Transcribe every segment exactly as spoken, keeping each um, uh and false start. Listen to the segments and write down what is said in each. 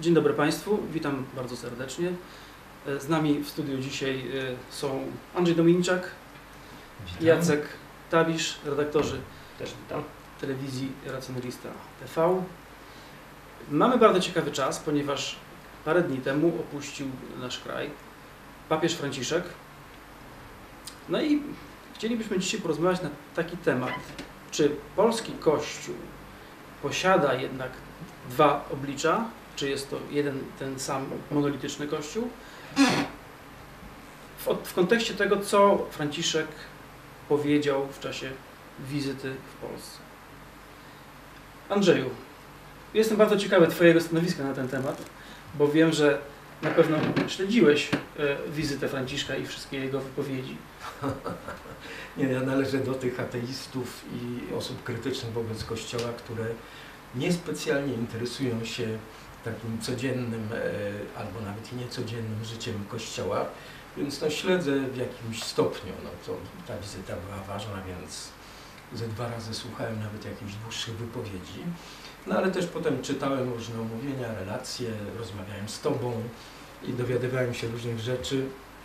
Dzień dobry Państwu, witam bardzo serdecznie. Z nami w studiu dzisiaj są Andrzej Dominczak, Witam. Jacek Tabisz, redaktorzy Też witam. telewizji Racjonalista T V. Mamy bardzo ciekawy czas, ponieważ parę dni temu opuścił nasz kraj papież Franciszek. No i chcielibyśmy dzisiaj porozmawiać na taki temat, czy polski Kościół posiada jednak dwa oblicza, czy jest to jeden ten sam monolityczny Kościół, w, w kontekście tego, co Franciszek powiedział w czasie wizyty w Polsce. Andrzeju, jestem bardzo ciekawy Twojego stanowiska na ten temat, bo wiem, że na pewno śledziłeś e, wizytę Franciszka i wszystkie jego wypowiedzi. Nie, ja należę do tych ateistów i osób krytycznych wobec Kościoła, które niespecjalnie interesują się takim codziennym e, albo nawet i niecodziennym życiem Kościoła, więc no, śledzę w jakimś stopniu. No, to, ta wizyta była ważna, więc ze dwa razy słuchałem nawet jakichś dłuższych wypowiedzi. No ale też potem czytałem różne omówienia, relacje, rozmawiałem z Tobą i dowiadywałem się różnych rzeczy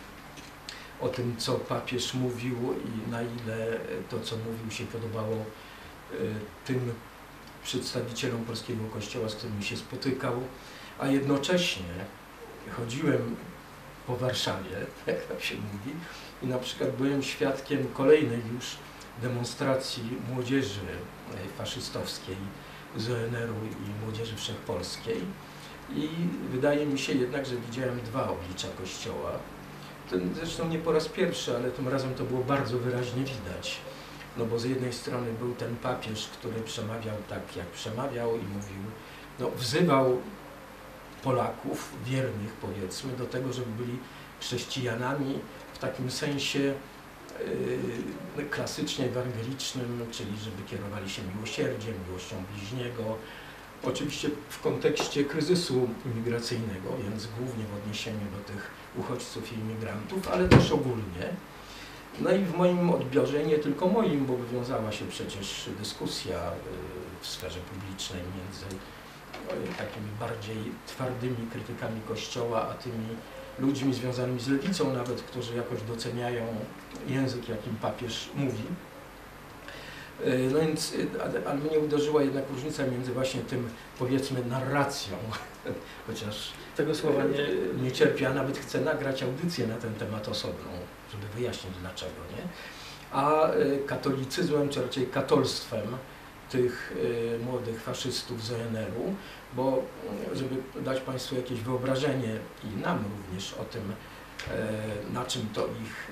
o tym, co papież mówił i na ile to, co mówił, się podobało y, tym przedstawicielom polskiego Kościoła, z którymi się spotykał, a jednocześnie chodziłem po Warszawie, jak tak się mówi, i na przykład byłem świadkiem kolejnej już demonstracji młodzieży faszystowskiej z O N R-u i Młodzieży Wszechpolskiej i wydaje mi się jednak, że widziałem dwa oblicza Kościoła. Ten zresztą nie po raz pierwszy, ale tym razem to było bardzo wyraźnie widać. No bo z jednej strony był ten papież, który przemawiał tak, jak przemawiał i mówił, no wzywał Polaków, wiernych powiedzmy, do tego, żeby byli chrześcijanami w takim sensie yy, klasycznie ewangelicznym, czyli żeby kierowali się miłosierdziem, miłością bliźniego. Oczywiście w kontekście kryzysu imigracyjnego, więc głównie w odniesieniu do tych uchodźców i imigrantów, ale też ogólnie. No i w moim odbiorze, nie tylko moim, bo wywiązała się przecież dyskusja w sferze publicznej między takimi bardziej twardymi krytykami Kościoła, a tymi ludźmi związanymi z lewicą nawet, którzy jakoś doceniają język, jakim papież mówi. No więc, ale mnie uderzyła jednak różnica między właśnie tym, powiedzmy, narracją, chociaż Tego słowa nie... nie cierpię, a nawet chcę nagrać audycję na ten temat osobną, żeby wyjaśnić dlaczego, nie? A katolicyzmem, czy raczej katolstwem tych młodych faszystów z O N R-u, bo żeby dać Państwu jakieś wyobrażenie i nam również o tym, na czym to ich,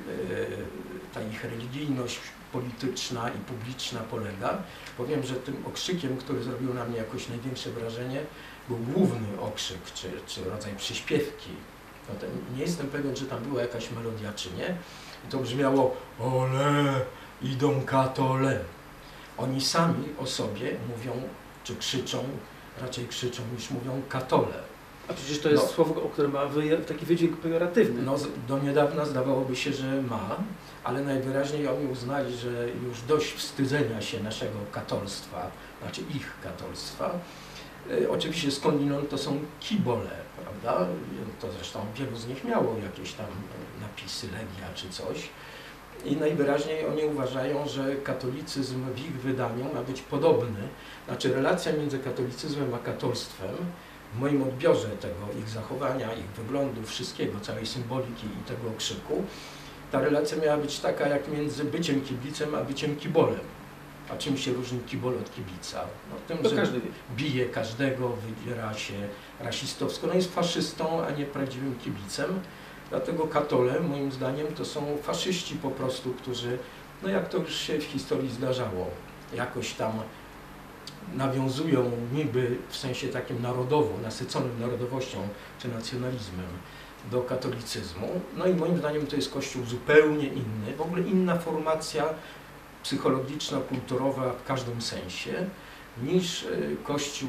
ta ich religijność polityczna i publiczna polega, powiem, że tym okrzykiem, który zrobił na mnie jakoś największe wrażenie, był główny okrzyk, czy, czy rodzaj przyśpiewki. No to nie jestem pewien, czy tam była jakaś melodia, czy nie. I to brzmiało: ole, idą katole. Oni sami o sobie mówią, czy krzyczą, raczej krzyczą niż mówią katole. A przecież to jest no, słowo, które ma taki wydźwięk pejoratywny. No, do niedawna zdawałoby się, że ma, ale najwyraźniej oni uznali, że już dość wstydzenia się naszego katolstwa, znaczy ich katolstwa. E, oczywiście skądinąd to są kibole, prawda? To zresztą wielu z nich miało jakieś tam napisy, Legia czy coś. I najwyraźniej oni uważają, że katolicyzm w ich wydaniu ma być podobny. Znaczy relacja między katolicyzmem a katolstwem, w moim odbiorze tego, ich zachowania, ich wyglądu, wszystkiego, całej symboliki i tego okrzyku, ta relacja miała być taka jak między byciem kibicem a byciem kibolem. A czym się różni kibol od kibica? No, tym, to że każdy bije każdego, wybiera się rasistowsko, no jest faszystą, a nie prawdziwym kibicem. Dlatego katole, moim zdaniem, to są faszyści po prostu, którzy, no jak to już się w historii zdarzało, jakoś tam nawiązują niby w sensie takim narodowo, nasyconym narodowością czy nacjonalizmem do katolicyzmu. No i moim zdaniem to jest Kościół zupełnie inny, w ogóle inna formacja psychologiczna, kulturowa w każdym sensie niż Kościół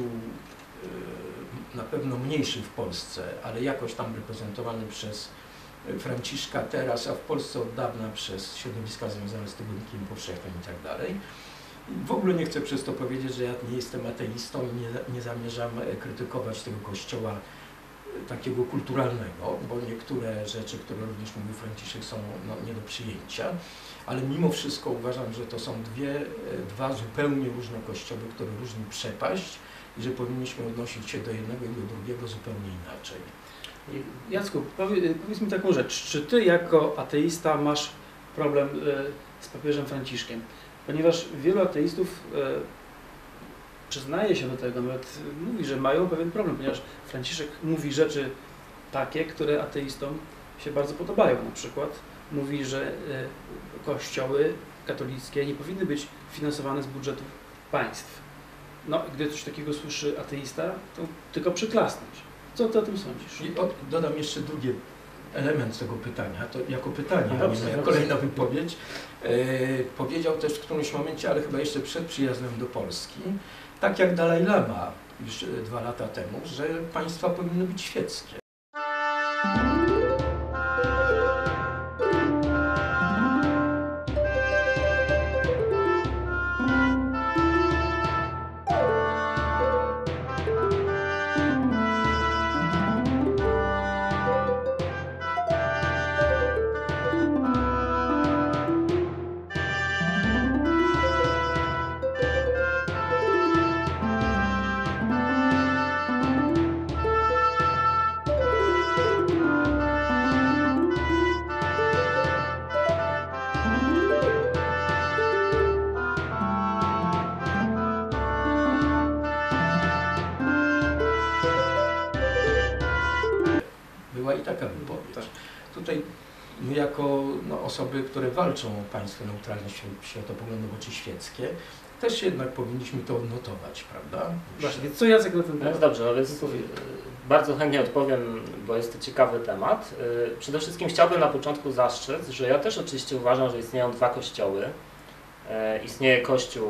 na pewno mniejszy w Polsce, ale jakoś tam reprezentowany przez Franciszka teraz, a w Polsce od dawna przez środowiska związane z tygodnikiem powszechnym i tak dalej. W ogóle nie chcę przez to powiedzieć, że ja nie jestem ateistą i nie, nie zamierzam krytykować tego Kościoła takiego kulturalnego, bo niektóre rzeczy, które również mówił Franciszek, są no, nie do przyjęcia, ale mimo wszystko uważam, że to są dwie, dwa zupełnie różne kościoły, które różni przepaść i że powinniśmy odnosić się do jednego i do drugiego zupełnie inaczej. Jacku, powie, powiedz mi taką rzecz, czy ty jako ateista masz problem z papieżem Franciszkiem? Ponieważ wielu ateistów przyznaje się do tego, nawet mówi, że mają pewien problem, ponieważ Franciszek mówi rzeczy takie, które ateistom się bardzo podobają. Na przykład mówi, że kościoły katolickie nie powinny być finansowane z budżetów państw. No, gdy coś takiego słyszy ateista, to tylko przyklasnąć. Co ty o tym sądzisz? I od, dodam jeszcze drugi element tego pytania, to jako pytanie, a nie moja dobrze. kolejna wypowiedź. E, powiedział też w którymś momencie, ale chyba jeszcze przed przyjazdem do Polski, tak jak Dalaj Lama już dwa lata temu, że państwa powinny być świeckie. Była i taka wypowiedź. Tak. Tutaj my jako no, osoby, które walczą o państwo neutralne, światopoglądowo czy świeckie, też jednak powinniśmy to odnotować, prawda? Właśnie, więc co Jacek na ten No temat? jest dobrze, no więc bardzo chętnie odpowiem, bo jest to ciekawy temat. Przede wszystkim chciałbym na początku zastrzec, że ja też oczywiście uważam, że istnieją dwa kościoły. Istnieje kościół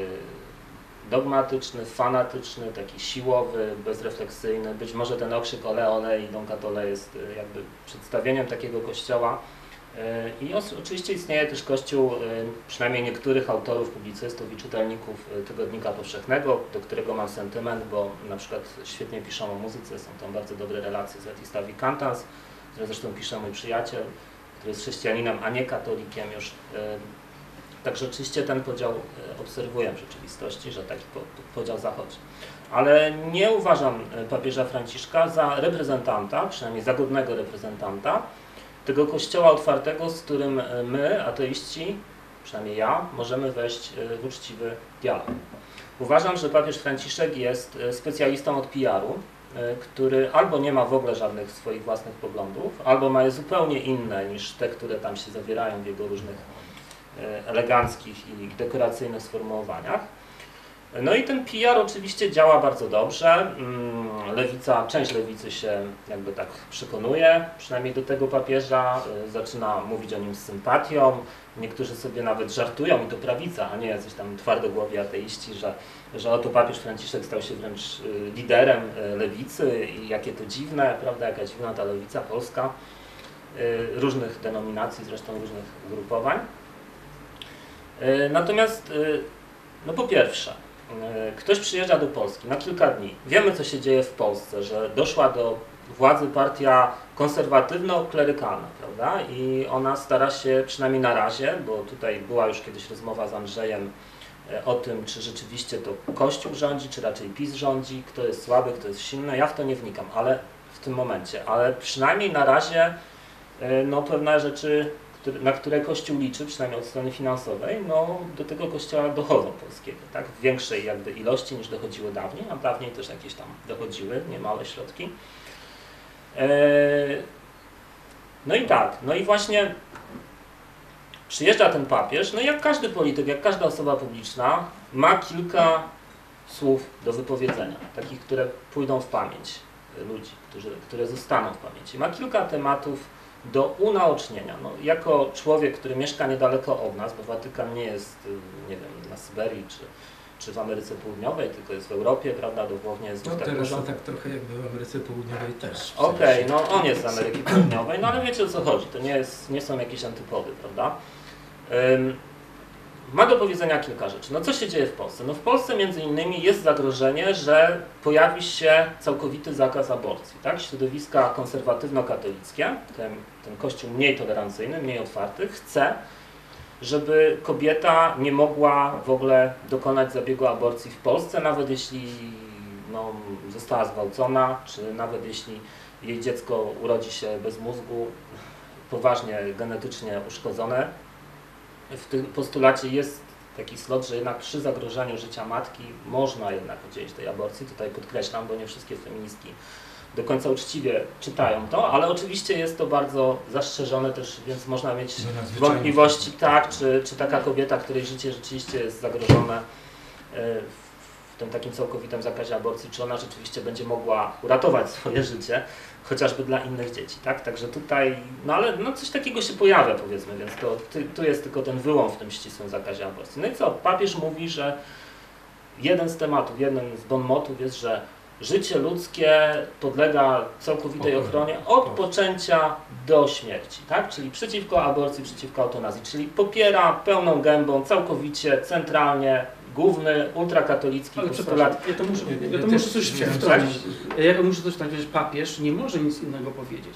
dogmatyczny, fanatyczny, taki siłowy, bezrefleksyjny. Być może ten okrzyk ole ole i Don Catole jest jakby przedstawieniem takiego kościoła. I oczywiście istnieje też kościół przynajmniej niektórych autorów, publicystów i czytelników Tygodnika Powszechnego, do którego mam sentyment, bo na przykład świetnie piszą o muzyce, są tam bardzo dobre relacje z Letislavi Cantans, które zresztą pisze mój przyjaciel, który jest chrześcijaninem, a nie katolikiem już. Także oczywiście ten podział obserwuję w rzeczywistości, że taki podział zachodzi. Ale nie uważam papieża Franciszka za reprezentanta, przynajmniej za godnego reprezentanta, tego kościoła otwartego, z którym my, ateiści, przynajmniej ja, możemy wejść w uczciwy dialog. Uważam, że papież Franciszek jest specjalistą od P R u, który albo nie ma w ogóle żadnych swoich własnych poglądów, albo ma je zupełnie inne niż te, które tam się zawierają w jego różnych eleganckich i dekoracyjnych sformułowaniach. No i ten P R oczywiście działa bardzo dobrze. Lewica, część lewicy się jakby tak przekonuje, przynajmniej do tego papieża, zaczyna mówić o nim z sympatią. Niektórzy sobie nawet żartują, i to prawica, a nie jacyś tam twardogłowi ateiści, że, że oto papież Franciszek stał się wręcz liderem lewicy i jakie to dziwne, prawda, jaka dziwna ta lewica polska, różnych denominacji, zresztą różnych ugrupowań. Natomiast, no po pierwsze, ktoś przyjeżdża do Polski na kilka dni. Wiemy, co się dzieje w Polsce, że doszła do władzy partia konserwatywno-klerykalna, prawda? I ona stara się, przynajmniej na razie, bo tutaj była już kiedyś rozmowa z Andrzejem o tym, czy rzeczywiście to Kościół rządzi, czy raczej PiS rządzi, kto jest słaby, kto jest silny. Ja w to nie wnikam, ale w tym momencie. Ale przynajmniej na razie no, pewne rzeczy, na które Kościół liczy, przynajmniej od strony finansowej, no do tego Kościoła dochodzą polskiego, tak? W większej jakby ilości niż dochodziły dawniej, a dawniej też jakieś tam dochodziły, niemałe środki. Eee, no i tak, no i właśnie przyjeżdża ten papież, no i jak każdy polityk, jak każda osoba publiczna, ma kilka słów do wypowiedzenia, takich, które pójdą w pamięć ludzi, którzy, które zostaną w pamięci. Ma kilka tematów do unaocznienia. No, jako człowiek, który mieszka niedaleko od nas, bo Watykan nie jest, nie wiem, na Syberii czy, czy w Ameryce Południowej, tylko jest w Europie, prawda, dosłownie jest No tak teraz dużo. to tak trochę jakby w Ameryce Południowej też. Okej, okay, no on jest z Ameryki Południowej, no ale wiecie, o co chodzi, to nie, jest, nie są jakieś antypody, prawda? Ym, ma do powiedzenia kilka rzeczy. No co się dzieje w Polsce? No w Polsce między innymi jest zagrożenie, że pojawi się całkowity zakaz aborcji. Tak? Środowiska konserwatywno-katolickie, ten, ten kościół mniej tolerancyjny, mniej otwarty, chce, żeby kobieta nie mogła w ogóle dokonać zabiegu aborcji w Polsce, nawet jeśli no, została zgwałcona, czy nawet jeśli jej dziecko urodzi się bez mózgu, poważnie genetycznie uszkodzone. W tym postulacie jest taki slot, że jednak przy zagrożeniu życia matki można jednak udzielić tej aborcji. Tutaj podkreślam, bo nie wszystkie feministki do końca uczciwie czytają to, ale oczywiście jest to bardzo zastrzeżone też, więc można mieć wątpliwości, tak, czy, czy taka kobieta, której życie rzeczywiście jest zagrożone w tym takim całkowitym zakazie aborcji, czy ona rzeczywiście będzie mogła uratować swoje życie, chociażby dla innych dzieci, tak? Także tutaj, no ale no coś takiego się pojawia, powiedzmy, więc to ty, tu jest tylko ten wyłom w tym ścisłym zakazie aborcji. No i co? Papież mówi, że jeden z tematów, jeden z bon motów jest, że życie ludzkie podlega całkowitej ochronie od poczęcia do śmierci, tak? Czyli przeciwko aborcji, przeciwko eutanazji, czyli popiera pełną gębą, całkowicie, centralnie główny ultrakatolicki postulat. Ja to muszę, ja to muszę coś wtrącić. Ja muszę coś wtrącić, że papież nie może nic innego powiedzieć.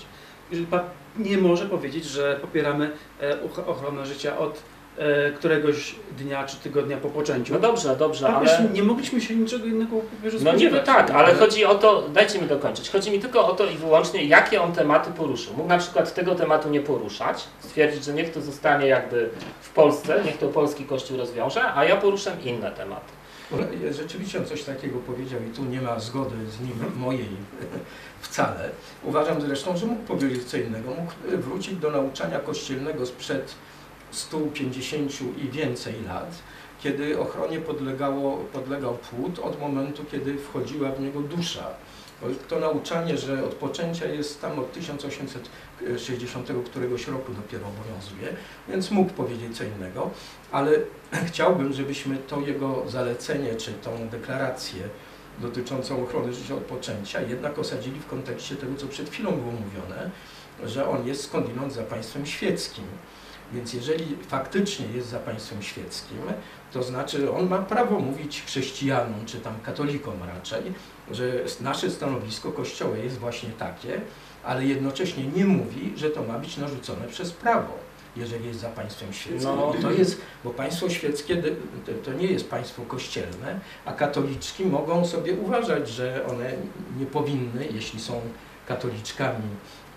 Nie może powiedzieć, że popieramy ochronę życia od któregoś dnia czy tygodnia po poczęciu. No dobrze, dobrze, papież, ale... nie mogliśmy się niczego innego papieżu No niby tak, ale, ale chodzi o to, dajcie mi dokończyć, chodzi mi tylko o to i wyłącznie, jakie on tematy poruszył. Mógł na przykład tego tematu nie poruszać, stwierdzić, że niech to zostanie jakby w Polsce, niech to polski Kościół rozwiąże, a ja poruszę inne tematy. Rzeczywiście on coś takiego powiedział i tu nie ma zgody z nim mojej wcale. Uważam zresztą, że mógł powiedzieć co innego, mógł wrócić do nauczania kościelnego sprzed stu pięćdziesięciu i więcej lat, kiedy ochronie podlegało, podlegał płód od momentu, kiedy wchodziła w niego dusza. To nauczanie, że od poczęcia jest tam od tysiąc osiemset sześćdziesiątego któregoś roku dopiero obowiązuje, więc mógł powiedzieć co innego, ale chciałbym, żebyśmy to jego zalecenie, czy tą deklarację dotyczącą ochrony życia od poczęcia jednak osadzili w kontekście tego, co przed chwilą było mówione, że on jest skądinąd za państwem świeckim. Więc jeżeli faktycznie jest za państwem świeckim, to znaczy on ma prawo mówić chrześcijanom, czy tam katolikom raczej, że nasze stanowisko Kościoła jest właśnie takie, ale jednocześnie nie mówi, że to ma być narzucone przez prawo, jeżeli jest za państwem świeckim. No. To jest, bo państwo świeckie to nie jest państwo kościelne, a katoliczki mogą sobie uważać, że one nie powinny, jeśli są katoliczkami,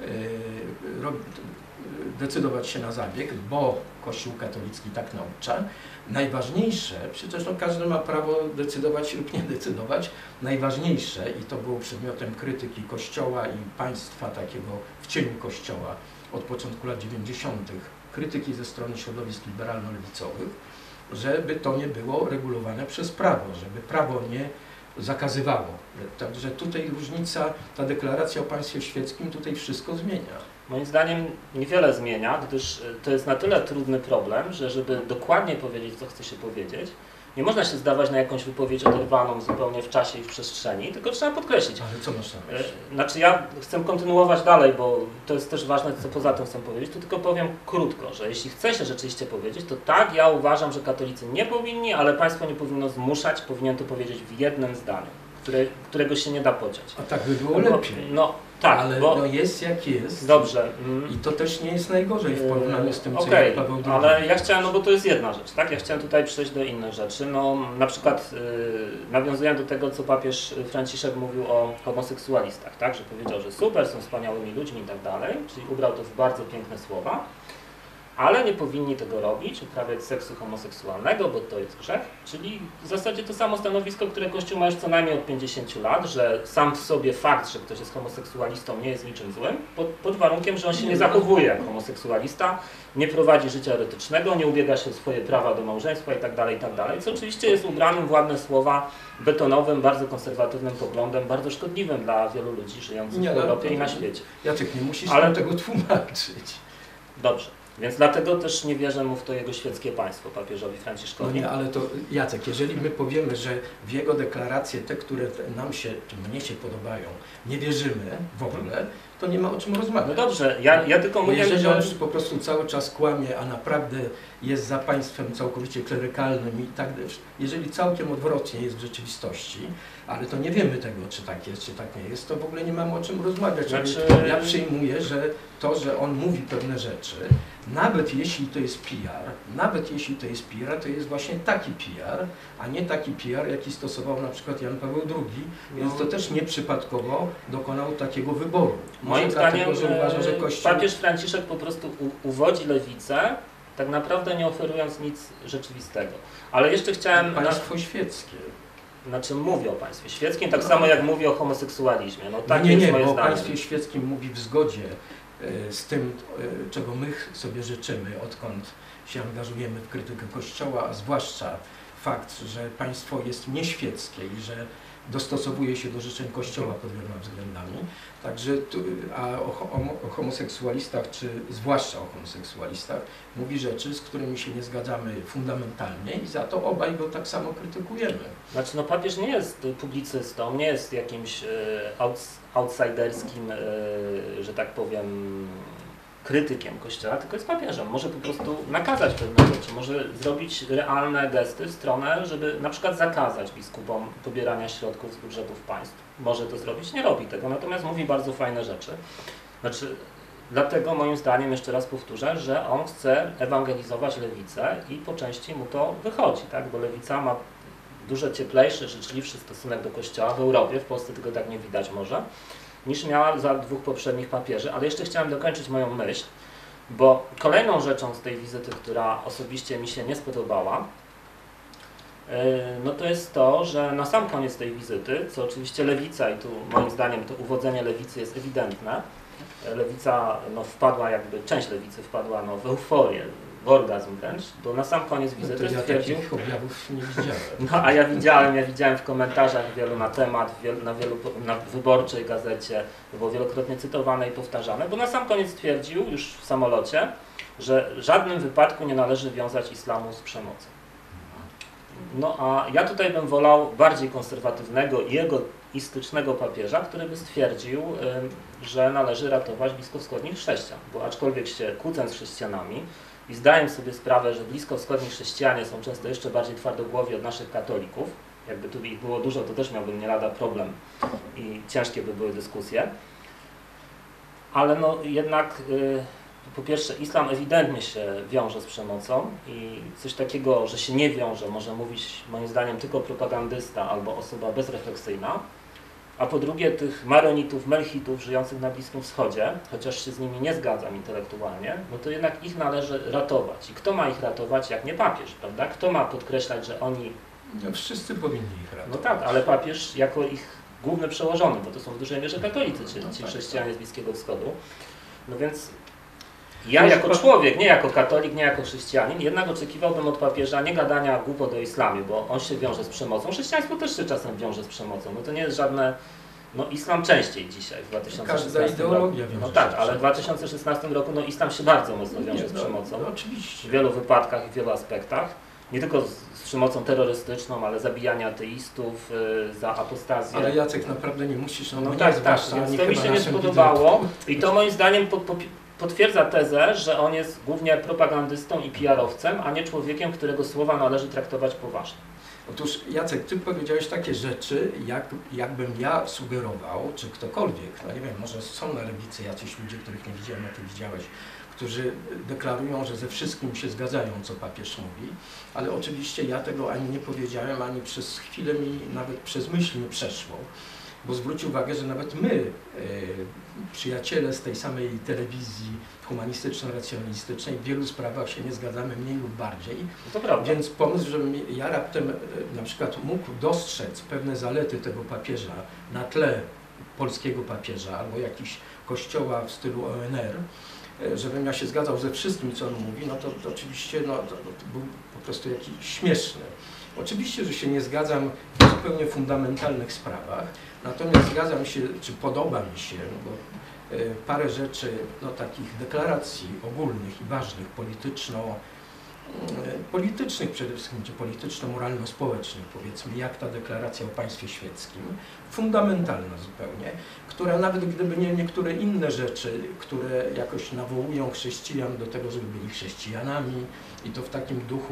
decydować się na zabieg, bo Kościół katolicki tak naucza. Najważniejsze, przecież no każdy ma prawo decydować lub nie decydować, najważniejsze, i to było przedmiotem krytyki Kościoła i państwa takiego w cieniu Kościoła od początku lat dziewięćdziesiątych, krytyki ze strony środowisk liberalno-lewicowych, żeby to nie było regulowane przez prawo, żeby prawo nie zakazywało. Także tutaj różnica, ta deklaracja o państwie świeckim tutaj wszystko zmienia. Moim zdaniem niewiele zmienia, gdyż to jest na tyle trudny problem, że żeby dokładnie powiedzieć, co chce się powiedzieć, nie można się zdawać na jakąś wypowiedź oderwaną zupełnie w czasie i w przestrzeni, tylko trzeba podkreślić. Ale co masz na myśli? Znaczy ja chcę kontynuować dalej, bo to jest też ważne, co poza tym chcę powiedzieć, to tylko powiem krótko, że jeśli chce się rzeczywiście powiedzieć, to tak, ja uważam, że katolicy nie powinni, ale państwo nie powinno zmuszać, powinien to powiedzieć w jednym zdaniu, które, którego się nie da podziać. A tak by było lepiej. No, no tak, ale bo... no jest jak jest. Dobrze. Mm. I to też nie jest najgorzej w porównaniu z tym, co okay, jest Paweł drugi. Ale ja chciałem, no bo to jest jedna rzecz, tak? Ja chciałem tutaj przejść do innych rzeczy. No, na przykład yy, nawiązując do tego, co papież Franciszek mówił o homoseksualistach, tak? Że powiedział, że super, są wspaniałymi ludźmi i tak dalej, czyli ubrał to w bardzo piękne słowa, ale nie powinni tego robić, uprawiać seksu homoseksualnego, bo to jest grzech, czyli w zasadzie to samo stanowisko, które Kościół ma już co najmniej od pięćdziesięciu lat, że sam w sobie fakt, że ktoś jest homoseksualistą nie jest niczym złym, pod, pod warunkiem, że on się nie zachowuje jak homoseksualista, nie prowadzi życia erotycznego, nie ubiega się o swoje prawa do małżeństwa itd., itd., co oczywiście jest ubranym w ładne słowa, betonowym, bardzo konserwatywnym poglądem, bardzo szkodliwym dla wielu ludzi żyjących nie, w Europie i na świecie. Jacek, nie musisz ale tego tłumaczyć. Dobrze. Więc dlatego też nie wierzę mu w to jego świeckie państwo, papieżowi Franciszkowi. No nie, ale to Jacek, jeżeli my powiemy, że w jego deklaracje, te, które nam się, czy mnie się podobają, nie wierzymy w ogóle, to nie ma o czym rozmawiać. No dobrze, ja, ja tylko Bo mówię, jeżeli że... on po prostu cały czas kłamie, a naprawdę jest za państwem całkowicie klerykalnym i tak, jeżeli całkiem odwrotnie jest w rzeczywistości, ale to nie wiemy tego, czy tak jest, czy tak nie jest, to w ogóle nie mamy o czym rozmawiać. Znaczy... Ja przyjmuję, że to, że on mówi pewne rzeczy, nawet jeśli to jest P R, nawet jeśli to jest P R, to jest właśnie taki P R, a nie taki P R, jaki stosował na przykład Jan Paweł drugi, no. Więc to też nieprzypadkowo dokonał takiego wyboru. Może Moim dlatego, zdaniem że uważa, że Kościół... papież Franciszek po prostu u, uwodzi lewicę, tak naprawdę nie oferując nic rzeczywistego. Ale jeszcze chciałem... Państwo na... świeckie. Znaczy mówi o państwie świeckim, tak no. samo jak mówi o homoseksualizmie. No, tak nie, nie, jest nie, moje bo zdanie. o państwie świeckim mówi w zgodzie z tym, czego my sobie życzymy, odkąd się angażujemy w krytykę Kościoła, a zwłaszcza fakt, że państwo jest nieświeckie i że dostosowuje się do życzeń Kościoła pod wieloma względami. Także, tu, a o, o, o homoseksualistach, czy zwłaszcza o homoseksualistach, mówi rzeczy, z którymi się nie zgadzamy fundamentalnie i za to obaj go tak samo krytykujemy. Znaczy, no papież nie jest publicystą, nie jest jakimś e, outs, outsiderskim, e, że tak powiem, krytykiem Kościoła, tylko jest papieżem. Może po prostu nakazać pewne rzeczy, może zrobić realne gesty w stronę, żeby na przykład zakazać biskupom pobierania środków z budżetów państw. Może to zrobić, nie robi tego, natomiast mówi bardzo fajne rzeczy. Znaczy, dlatego moim zdaniem, jeszcze raz powtórzę, że on chce ewangelizować lewicę i po części mu to wychodzi, tak? Bo lewica ma dużo cieplejszy, życzliwszy stosunek do Kościoła w Europie, w Polsce tego tak nie widać może, niż miała za dwóch poprzednich papieży. Ale jeszcze chciałem dokończyć moją myśl, bo kolejną rzeczą z tej wizyty, która osobiście mi się nie spodobała, no to jest to, że na sam koniec tej wizyty, co oczywiście lewica, i tu moim zdaniem to uwodzenie lewicy jest ewidentne, lewica no, wpadła jakby, część lewicy wpadła no, w euforię, w orgazm wręcz, bo na sam koniec wizyty no to ja stwierdził... takich objawów nie widziałem. No a ja widziałem, ja widziałem w komentarzach wielu na temat, wielu, na wielu, na Wyborczej gazecie, to było wielokrotnie cytowane i powtarzane, bo na sam koniec stwierdził już w samolocie, że w żadnym wypadku nie należy wiązać islamu z przemocą. No a ja tutaj bym wolał bardziej konserwatywnego i egoistycznego papieża, który by stwierdził, że należy ratować bliskowschodnich chrześcijan, bo aczkolwiek się kłócę z chrześcijanami i zdając sobie sprawę, że bliskowschodni chrześcijanie są często jeszcze bardziej twardogłowi od naszych katolików, jakby tu ich było dużo, to też miałbym nie lada problem i ciężkie by były dyskusje, ale no jednak po pierwsze, islam ewidentnie się wiąże z przemocą i coś takiego, że się nie wiąże, może mówić moim zdaniem tylko propagandysta albo osoba bezrefleksyjna, a po drugie tych maronitów, melchitów żyjących na Bliskim Wschodzie, chociaż się z nimi nie zgadzam intelektualnie, no to jednak ich należy ratować. I kto ma ich ratować, jak nie papież, prawda? Kto ma podkreślać, że oni... No wszyscy powinni ich ratować. No tak, ale papież jako ich główny przełożony, bo to są w dużej mierze katolicy, czyli no ci tak, chrześcijanie tak. z Bliskiego Wschodu. No więc... Ja jako człowiek, nie jako katolik, nie jako chrześcijanin, jednak oczekiwałbym od papieża nie gadania głupot o islamie, bo on się wiąże z przemocą. Chrześcijaństwo też się czasem wiąże z przemocą. No to nie jest żadne... No islam częściej dzisiaj, w dwa tysiące szesnastym Każda ideologia roku. wiąże No tak, się ale w dwa tysiące szesnastym roku no islam się bardzo mocno wiąże nie, z no, przemocą. No, oczywiście. W wielu wypadkach i w wielu aspektach. Nie tylko z, z przemocą terrorystyczną, ale zabijania ateistów, yy, za apostazję. Ale Jacek, naprawdę nie musisz, no, No nie tak, tak, zwłaszcza, więc nie to mi się nie naszym spodobało widzom. i to moim zdaniem po, po, potwierdza tezę, że on jest głównie propagandystą i P R-owcem, a nie człowiekiem, którego słowa należy traktować poważnie. Otóż Jacek, ty powiedziałeś takie rzeczy, jak, jakbym ja sugerował, czy ktokolwiek, no nie wiem, może są na lewicy jacyś ludzie, których nie widziałem, a ty widziałeś, którzy deklarują, że ze wszystkim się zgadzają, co papież mówi, ale oczywiście ja tego ani nie powiedziałem, ani przez chwilę mi nawet przez myśl nie przeszło, bo zwróć uwagę, że nawet my, e, przyjaciele z tej samej telewizji humanistyczno-racjonalistycznej, w wielu sprawach się nie zgadzamy mniej lub bardziej, To prawda. więc pomysł, żebym ja raptem e, na przykład mógł dostrzec pewne zalety tego papieża na tle polskiego papieża albo jakiś kościoła w stylu O N R, żebym ja się zgadzał ze wszystkim, co on mówi, no to, to oczywiście no, to, to był po prostu jakiś śmieszny. Oczywiście, że się nie zgadzam w zupełnie fundamentalnych sprawach, natomiast zgadzam się, czy podoba mi się, no bo parę rzeczy, no, takich deklaracji ogólnych i ważnych, polityczno, politycznych przede wszystkim, czy polityczno-moralno-społecznych, powiedzmy, jak ta deklaracja o państwie świeckim, fundamentalna zupełnie, która nawet gdyby nie niektóre inne rzeczy, które jakoś nawołują chrześcijan do tego, żeby byli chrześcijanami i to w takim duchu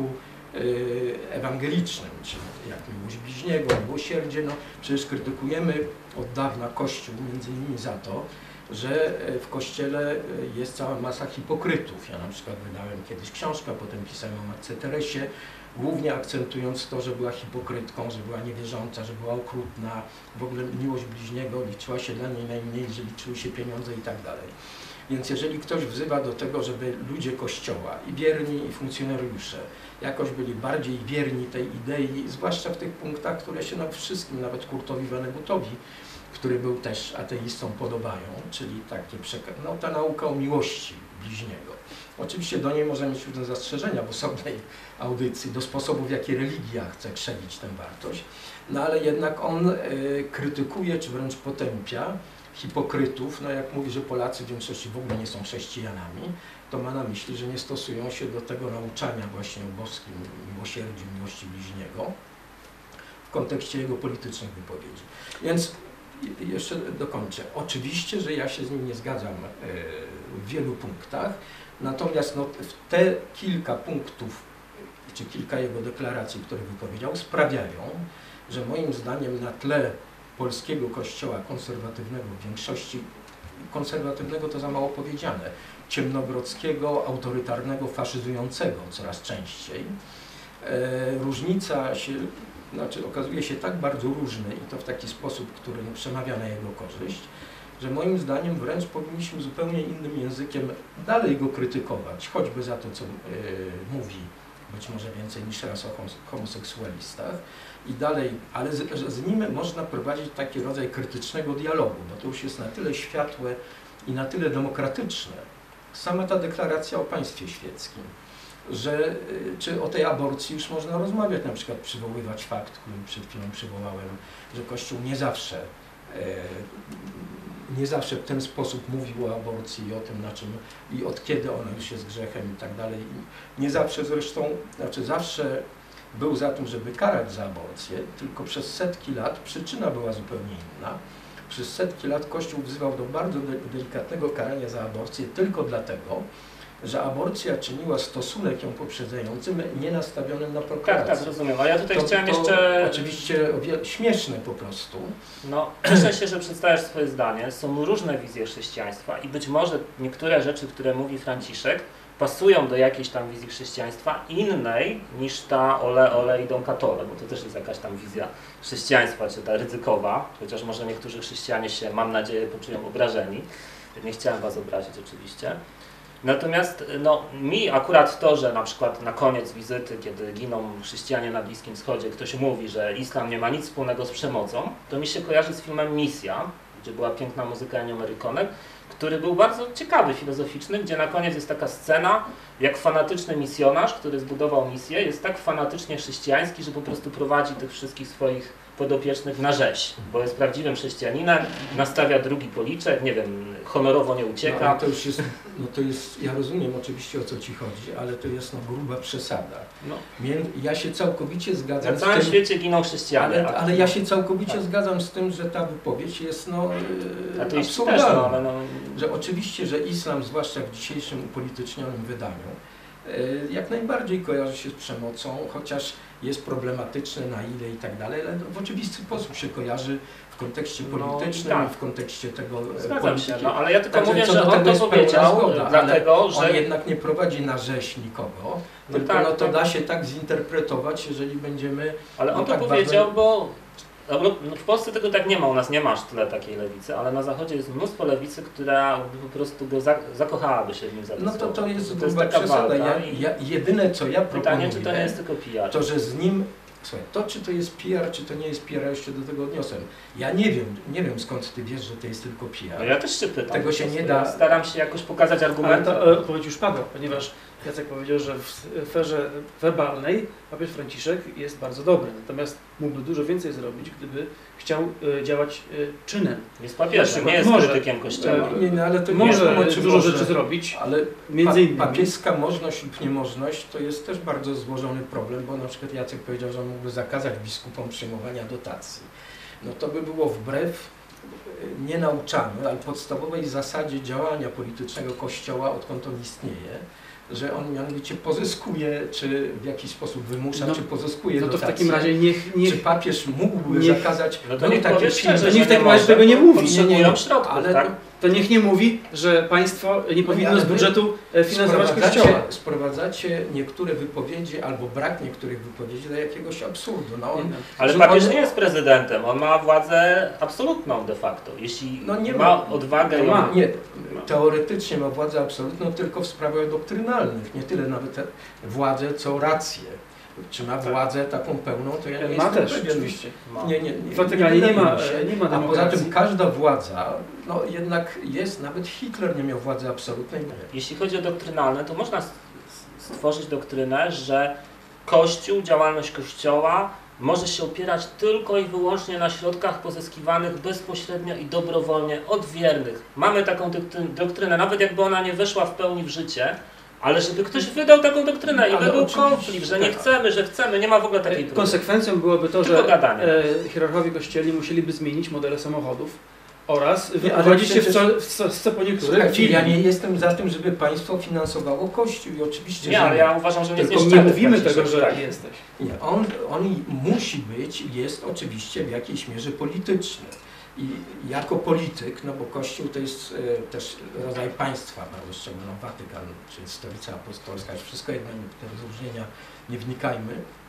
ewangelicznym, czyli jak miłość bliźniego, miłosierdzie, no przecież krytykujemy od dawna Kościół między innymi za to, że w Kościele jest cała masa hipokrytów. Ja na przykład wydałem kiedyś książkę, potem pisałem o Matce Teresie, głównie akcentując to, że była hipokrytką, że była niewierząca, że była okrutna, w ogóle miłość bliźniego liczyła się dla niej najmniej, że liczyły się pieniądze i tak dalej. Więc jeżeli ktoś wzywa do tego, żeby ludzie Kościoła, i wierni, i funkcjonariusze, jakoś byli bardziej wierni tej idei, zwłaszcza w tych punktach, które się nam wszystkim, nawet Kurtowi Vonnegutowi, który był też ateistą, podobają, czyli takie no, ta nauka o miłości bliźniego. Oczywiście do niej możemy mieć różne zastrzeżenia w osobnej audycji, do sposobu, w jaki religia chce krzewić tę wartość, no ale jednak on y, krytykuje, czy wręcz potępia hipokrytów, no jak mówi, że Polacy w większości w ogóle nie są chrześcijanami, to ma na myśli, że nie stosują się do tego nauczania właśnie o boskim miłosierdziu, miłości bliźniego w kontekście jego politycznych wypowiedzi. Więc jeszcze dokończę. Oczywiście, że ja się z nim nie zgadzam w wielu punktach, natomiast no, te kilka punktów, czy kilka jego deklaracji, które wypowiedział, sprawiają, że moim zdaniem na tle polskiego kościoła konserwatywnego w większości, konserwatywnego to za mało powiedziane, ciemnogrodzkiego, autorytarnego, faszyzującego coraz częściej, e, różnica się, znaczy okazuje się tak bardzo różny i to w taki sposób, który no, przemawia na jego korzyść, że moim zdaniem wręcz powinniśmy zupełnie innym językiem dalej go krytykować, choćby za to, co e, mówi, być może więcej niż raz o homoseksualistach i dalej, ale z, z nim można prowadzić taki rodzaj krytycznego dialogu, bo to już jest na tyle światłe i na tyle demokratyczne, sama ta deklaracja o państwie świeckim, że czy o tej aborcji już można rozmawiać, na przykład przywoływać fakt, który przed chwilą przywołałem, że Kościół nie zawsze nie zawsze w ten sposób mówił o aborcji i o tym, na czym i od kiedy ona już jest grzechem i tak dalej. Nie zawsze zresztą, znaczy zawsze był za tym, żeby karać za aborcję, tylko przez setki lat przyczyna była zupełnie inna. Przez setki lat Kościół wzywał do bardzo delikatnego karania za aborcję tylko dlatego, że aborcja czyniła stosunek ją poprzedzającym nienastawionym na prokreację. Tak, tak, rozumiem. A ja tutaj to, chciałem to jeszcze... Oczywiście śmieszne po prostu. No, cieszę się, że przedstawiasz swoje zdanie. Są różne wizje chrześcijaństwa i być może niektóre rzeczy, które mówi Franciszek, pasują do jakiejś tam wizji chrześcijaństwa innej niż ta ole, ole i Don Catole, bo to też jest jakaś tam wizja chrześcijaństwa, czy ta ryzykowa, chociaż może niektórzy chrześcijanie się, mam nadzieję, poczują obrażeni. Nie chciałem was obrazić oczywiście. Natomiast no, mi akurat to, że na przykład na koniec wizyty, kiedy giną chrześcijanie na Bliskim Wschodzie, ktoś mówi, że islam nie ma nic wspólnego z przemocą, to mi się kojarzy z filmem Misja, gdzie była piękna muzyka Ennio Morricone, który był bardzo ciekawy, filozoficzny, gdzie na koniec jest taka scena, jak fanatyczny misjonarz, który zbudował misję, jest tak fanatycznie chrześcijański, że po prostu prowadzi tych wszystkich swoich podopiecznych na rzeź, bo jest prawdziwym chrześcijaninem, nastawia drugi policzek, nie wiem, honorowo nie ucieka. No, to już jest, no to jest, ja rozumiem oczywiście, o co ci chodzi, ale to jest no, gruba przesada. No. Ja się całkowicie zgadzam na całym z tym, świecie giną chrześcijanie. Ale, ale ja się całkowicie tak. zgadzam z tym, że ta wypowiedź jest no, absurdalna. Też, no, ale no... Że oczywiście, że islam, zwłaszcza w dzisiejszym upolitycznionym wydaniu, jak najbardziej kojarzy się z przemocą, chociaż jest problematyczne na ile i tak dalej, ale w oczywisty sposób się kojarzy w kontekście politycznym, no, tak. w kontekście tego Zgadzam polityki. się, no, ale ja tylko Także mówię, że on to powiedział, zgoda, dlatego, że... On jednak nie prowadzi na rzeź nikogo, no tylko tak, no, to tak. da się tak zinterpretować, jeżeli będziemy... Ale on no, to tak powiedział, bardzo... bo... No w Polsce tego tak nie ma, u nas nie ma aż tyle takiej lewicy, ale na Zachodzie jest mnóstwo lewicy, która po prostu go za, zakochałaby się w nim za No to to jest, to jest taka przesada. Ja, i... ja, jedyne co ja proponuję, pytanie, czy to nie jest tylko P R. To, że z nim, słuchaj, to czy to jest P R, czy to nie jest P R, ja jeszcze do tego odniosłem. Ja nie wiem, nie wiem skąd ty wiesz, że to jest tylko P R. No ja też się pytam. Tego się nie da. Staram się jakoś pokazać argumenty. Ale ta odpowiedź już padła, ponieważ Jacek powiedział, że w sferze werbalnej papież Franciszek jest bardzo dobry, natomiast mógłby dużo więcej zrobić, gdyby chciał y, działać y, czynem. Jest papieżem, nie jest Może. krytykiem Kościoła. Nie, nie, ale to nie Może wiadomo, czy dużo może, rzeczy zrobić, ale między innymi. pa, papieska możność lub niemożność to jest też bardzo złożony problem, bo na przykład Jacek powiedział, że on mógłby zakazać biskupom przyjmowania dotacji. No to by było wbrew nienauczamy, ale podstawowej zasadzie działania politycznego Kościoła, odkąd on istnieje, że on mianowicie pozyskuje, czy w jakiś sposób wymusza, No, czy pozyskuje No to w dotacje. takim razie niech... niech Czy papież mógłby niech- zakazać... No to był niech taki powie film, szczerze, to niech że w takim nie razie może, tego nie bo mówi. Potrzebują Nie, nie, środków, ale tak? To niech nie mówi, że państwo nie powinno ale z wy budżetu e, finansować sprowadzacie, Kościoła. sprowadzacie niektóre wypowiedzi albo brak niektórych wypowiedzi do jakiegoś absurdu. No on, Ale że papież on- nie jest prezydentem, on ma władzę absolutną de facto. Jeśli No nie ma ma. odwagę To ją... ma. Nie, teoretycznie ma władzę absolutną tylko w sprawach doktrynalnych, nie tyle nawet te władzę, co rację. Czy ma Tak. władzę taką pełną, to ja nie Ma jestem też, pewien. oczywiście. Ma. Nie, nie, nie, W Watykanie nie ma, wydaje mi się. nie ma A poza demokracji. tym każda władza, no jednak jest, nawet Hitler nie miał władzy absolutnej. Jeśli chodzi o doktrynalne, to można s- s- stworzyć doktrynę, że Kościół, działalność Kościoła może się opierać tylko i wyłącznie na środkach pozyskiwanych bezpośrednio i dobrowolnie od wiernych. Mamy taką doktryn- doktrynę, nawet jakby ona nie weszła w pełni w życie, ale żeby ktoś wydał taką doktrynę i Ale by był oczywiście, konflikt, że nie tak. chcemy, że chcemy, nie ma w ogóle takiej próby. Konsekwencją byłoby to, Tylko że gadanie. e, hierarchowie kościelni musieliby zmienić modele samochodów oraz Nie, ale wyprowadzić się w przecież- co, w co, w co po niektórych Słuchajcie, filmie. ja nie jestem za tym, żeby państwo finansowało Kościół i oczywiście, Nie, że ale ja uważam, że nie jest Tylko nie nieszczęsny mówimy Franciszek, tego, że tak. jesteś. Nie, on, on musi być, jest oczywiście w jakiejś mierze polityczny. I jako polityk, no bo Kościół to jest e, też rodzaj państwa, bardzo szczególnie Watykan, czy Stolica Apostolska, wszystko jedno, te rozróżnienia nie wnikajmy,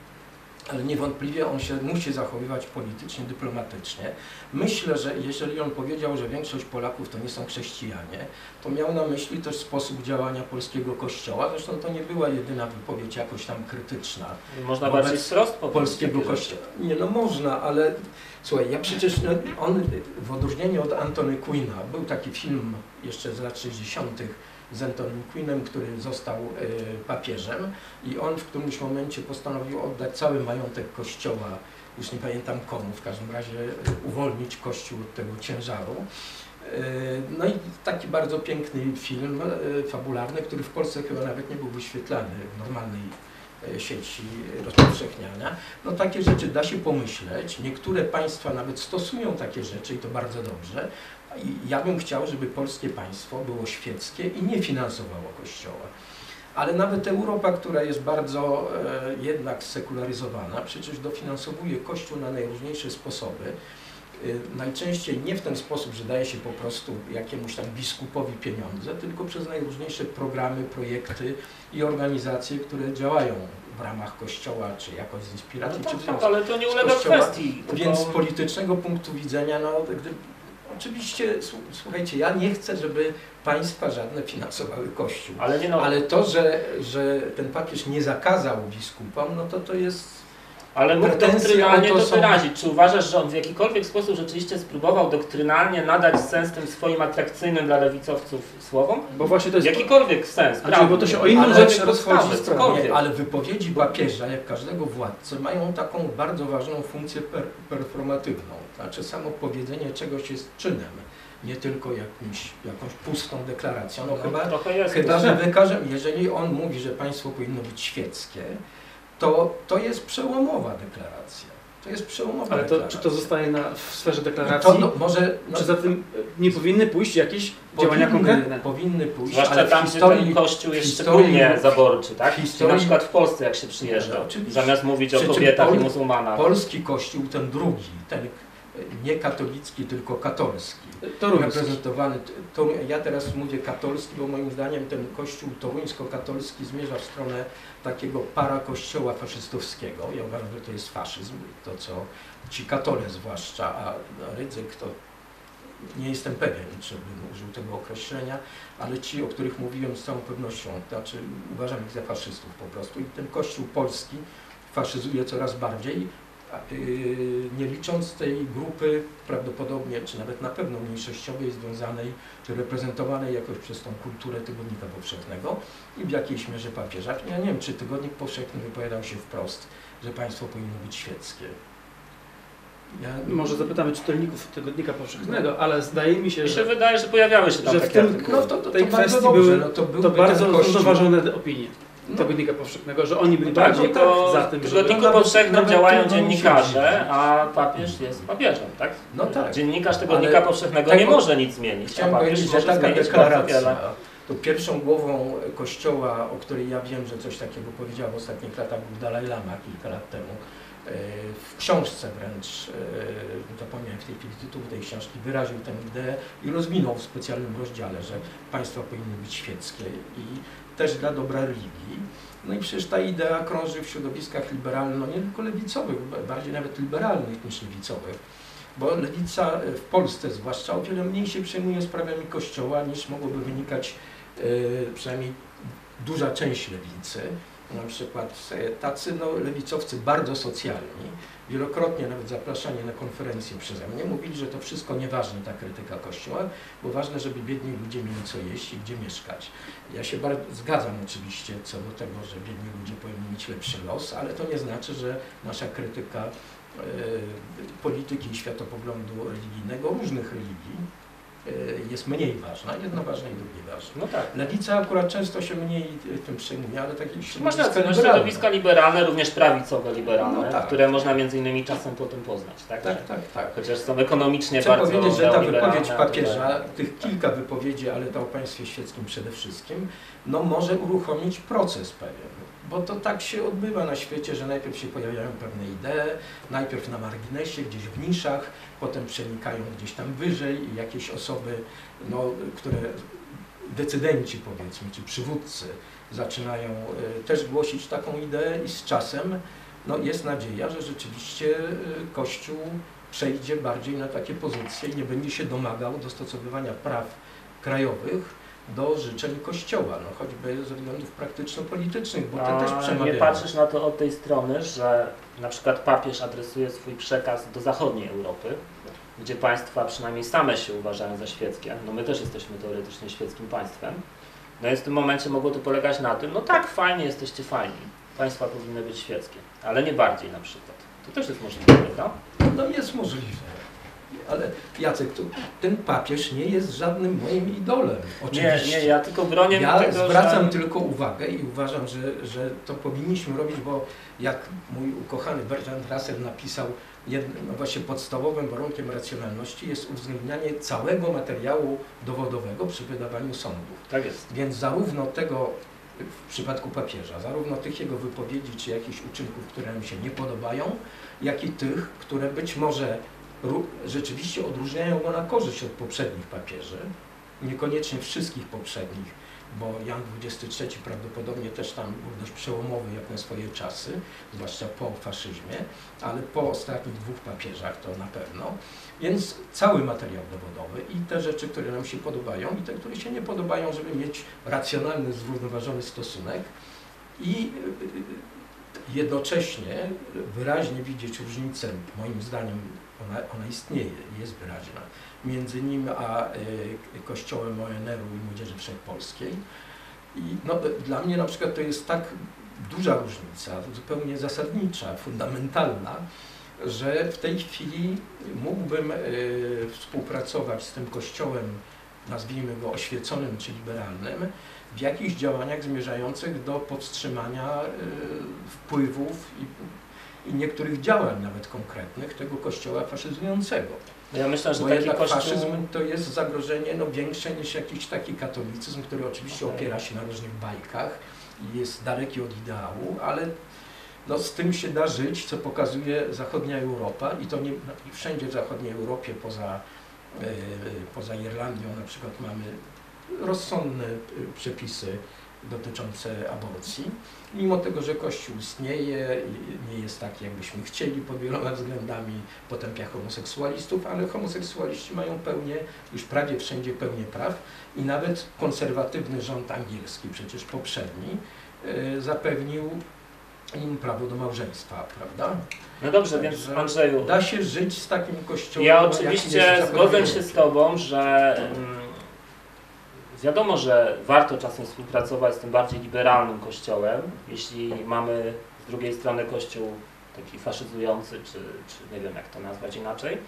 ale niewątpliwie on się musi zachowywać politycznie, dyplomatycznie. Myślę, że jeżeli on powiedział, że większość Polaków to nie są chrześcijanie, to miał na myśli też sposób działania polskiego Kościoła, zresztą to nie była jedyna wypowiedź jakoś tam krytyczna. Można Wobec bardziej wprost powiedzieć polskiego takie rzeczy. kościoła. Nie, no można, ale słuchaj, ja przecież, no, on w odróżnieniu od Antony Quina, był taki film jeszcze z lat sześćdziesiątych z Antonym Quinem, który został e, papieżem i on w którymś momencie postanowił oddać cały majątek kościoła, już nie pamiętam komu, w każdym razie e, uwolnić kościół od tego ciężaru. E, no i taki bardzo piękny film e, fabularny, który w Polsce chyba nawet nie był wyświetlany w normalnej sieci rozpowszechniania. No takie rzeczy da się pomyśleć. Niektóre państwa nawet stosują takie rzeczy i to bardzo dobrze. I ja bym chciał, żeby polskie państwo było świeckie i nie finansowało Kościoła. Ale nawet Europa, która jest bardzo e, jednak sekularyzowana, przecież dofinansowuje Kościół na najróżniejsze sposoby. E, najczęściej nie w ten sposób, że daje się po prostu jakiemuś tam biskupowi pieniądze, tylko przez najróżniejsze programy, projekty i organizacje, które działają w ramach Kościoła, czy jakoś z inspiracji, No czy tak, w tak, związku ale to nie z ulega Kościoła. kwestii. Więc z tylko- politycznego punktu widzenia, no gdy, oczywiście, słu- słuchajcie, ja nie chcę, żeby państwa żadne finansowały Kościół. Ale nie no, Ale to, że, że ten papież nie zakazał biskupom, no to to jest... Ale mógł Pretensje doktrynalnie o to to są- wyrazić. Czy uważasz, że on w jakikolwiek sposób rzeczywiście spróbował doktrynalnie nadać sens tym swoim atrakcyjnym dla lewicowców słowom? Bo właśnie to jest... Jakikolwiek sens, Znaczy, bo to się o inną Ale rzecz podstawy, rozchodzi sprawa. cokolwiek. Nie, ale wypowiedzi papieża, jak każdego władcy, mają taką bardzo ważną funkcję per, performatywną. Znaczy samo powiedzenie czegoś jest czynem, nie tylko jakimś, jakąś pustą deklaracją. No, No, chyba trochę jest. Chyba, że wykaże, jeżeli on mówi, że państwo powinno być świeckie, to to jest przełomowa deklaracja. To jest przełomowa Ale to, deklaracja. czy to zostaje na, w sferze I deklaracji, to, no, może, no, czy za tym e, nie powinny pójść jakieś działania powinny, konkretne? powinny pójść, Zwłaszcza ale w tam, gdzie historii, ten kościół jest historii- szczególnie zaborczy, tak? w Czyli historii- na przykład w Polsce, jak się przyjeżdża, No, oczywiście. zamiast mówić o Przy czym kobietach Pol- i muzułmanach. polski kościół, ten drugi, ten nie katolicki, tylko katolski, To również. reprezentowany, to ja teraz mówię katolski, bo moim zdaniem ten kościół toruńsko-katolski zmierza w stronę takiego parakościoła faszystowskiego. Ja uważam, że to jest faszyzm, to co ci katole zwłaszcza, a Rydzyk to nie jestem pewien, czy bym użył tego określenia, ale ci, o których mówiłem z całą pewnością, to znaczy uważam ich za faszystów po prostu i ten kościół polski faszyzuje coraz bardziej nie licząc tej grupy prawdopodobnie, czy nawet na pewno mniejszościowej, związanej, czy reprezentowanej jakoś przez tą kulturę Tygodnika Powszechnego i w jakiejś mierze papieża. Ja nie wiem, czy Tygodnik Powszechny wypowiadał się wprost, że państwo powinno być świeckie. Ja... Może zapytamy czytelników Tygodnika Powszechnego, ale zdaje mi się, Mi że... się wydaje, że pojawiały się tam że w takie tym, artykuły. no to, to, tej to kwestii dobrze, były no to, to bardzo kościół... zrównoważone opinie No. Tygodnika Powszechnego, że oni byli No tak, bardziej tylko za tym, w żeby... Tygodniku nawet- Powszechnym nawet działają trudno mi się dziennikarze, dziwić. a papież jest papieżem, tak? No tak. Dziennikarz Tygodnika Ale Powszechnego tak, nie bo- może nic zmienić, a Chciałem papież powiedzieć, że może taka zmienić bardzo deklaracja, wiele. to pierwszą głową Kościoła, o której ja wiem, że coś takiego powiedział w ostatnich latach, był Dalaj Lama kilka lat temu. W książce wręcz, zapomniałem w tej chwili tytułu tej książki, wyraził tę ideę i rozwinął w specjalnym rozdziale, że państwa powinny być świeckie i też dla dobra religii. No i przecież ta idea krąży w środowiskach liberalnych, no nie tylko lewicowych, bardziej nawet liberalnych niż lewicowych, bo lewica w Polsce zwłaszcza o wiele mniej się przejmuje sprawami Kościoła, niż mogłoby wynikać przynajmniej duża część lewicy. Na przykład tacy no, lewicowcy bardzo socjalni, wielokrotnie nawet zapraszani na konferencje przeze mnie, mówili, że to wszystko nieważne, ta krytyka Kościoła, bo ważne, żeby biedni ludzie mieli co jeść i gdzie mieszkać. Ja się bardzo zgadzam oczywiście co do tego, że biedni ludzie powinni mieć lepszy los, ale to nie znaczy, że nasza krytyka e, polityki i światopoglądu religijnego, różnych religii, jest mniej ważna, jedno ważne i drugie ważne. No tak. Lewica akurat często się mniej tym przejmuje, ale takie Masz rację, no, liberalne. środowiska liberalne, również prawicowe liberalne, No tak. które można między innymi czasem potem poznać, tak? Tak, Że- tak, tak. Chociaż są ekonomicznie Chcę bardzo powiedzieć, że ta neoliberalne, wypowiedź a papieża, tutaj- tych kilka wypowiedzi, ale ta o państwie świeckim przede wszystkim, no może uruchomić proces pewien. Bo to tak się odbywa na świecie, że najpierw się pojawiają pewne idee, najpierw na marginesie, gdzieś w niszach, potem przenikają gdzieś tam wyżej i jakieś osoby, no, które decydenci powiedzmy, czy przywódcy zaczynają y, też głosić taką ideę i z czasem no, jest nadzieja, że rzeczywiście y, Kościół przejdzie bardziej na takie pozycje i nie będzie się domagał dostosowywania praw krajowych do życzeń Kościoła, no choćby ze względów praktyczno-politycznych, bo te A też nie przemawiają. patrzysz na to od tej strony, że na przykład papież adresuje swój przekaz do zachodniej Europy, gdzie państwa przynajmniej same się uważają za świeckie, no my też jesteśmy teoretycznie świeckim państwem, no więc w tym momencie mogło to polegać na tym, no tak, fajnie, jesteście fajni, państwa powinny być świeckie, ale nie bardziej na przykład. To też jest możliwe, prawda? No jest możliwe. Ale Jacek, to, ten papież nie jest żadnym moim idolem. Nie, Oczywiście. nie, ja tylko bronię Ja tego, zwracam że... tylko uwagę i uważam, że, że to powinniśmy robić, bo jak mój ukochany Bertrand Russell napisał, jednym, no właśnie podstawowym warunkiem racjonalności jest uwzględnianie całego materiału dowodowego przy wydawaniu sądów. Tak jest. Więc zarówno tego w przypadku papieża, zarówno tych jego wypowiedzi czy jakichś uczynków, które nam się nie podobają, jak i tych, które być może rzeczywiście odróżniają go na korzyść od poprzednich papieży, niekoniecznie wszystkich poprzednich, bo Jan dwudziesty trzeci prawdopodobnie też tam był dość przełomowy jak na swoje czasy, zwłaszcza po faszyzmie, ale po ostatnich dwóch papieżach to na pewno. Więc cały materiał dowodowy i te rzeczy, które nam się podobają i te, które się nie podobają, żeby mieć racjonalny, zrównoważony stosunek i jednocześnie wyraźnie widzieć różnicę, moim zdaniem ona, ona istnieje, jest wyraźna, między nim a y, Kościołem O N R u i Młodzieży Wszechpolskiej. I no, dla mnie na przykład to jest tak duża różnica, zupełnie zasadnicza, fundamentalna, że w tej chwili mógłbym y, współpracować z tym Kościołem, nazwijmy go oświeconym czy liberalnym, w jakichś działaniach zmierzających do powstrzymania y, wpływów i, i niektórych działań nawet konkretnych tego Kościoła faszyzującego. Ja myślę, że Bo taki jednak kościół... faszyzm to jest zagrożenie no, większe niż jakiś taki katolicyzm, który oczywiście Okay. opiera się na różnych bajkach i jest daleki od ideału, ale no, z tym się da żyć, co pokazuje zachodnia Europa i to nie no, wszędzie w zachodniej Europie poza, yy, poza Irlandią na przykład mamy rozsądne przepisy dotyczące aborcji, mimo tego, że Kościół istnieje, nie jest taki, jakbyśmy chcieli pod wieloma względami, potępia homoseksualistów, ale homoseksualiści mają pełnię, już prawie wszędzie pełnię praw i nawet konserwatywny rząd angielski, przecież poprzedni, zapewnił im prawo do małżeństwa, prawda? No dobrze, więc Że Andrzeju, da się żyć z takim kościołem. ja jaki oczywiście jest zgodzę zakończony. się z Tobą, że mm, wiadomo, że warto czasem współpracować z tym bardziej liberalnym kościołem, jeśli mamy z drugiej strony kościół taki faszyzujący, czy, czy nie wiem jak to nazwać inaczej.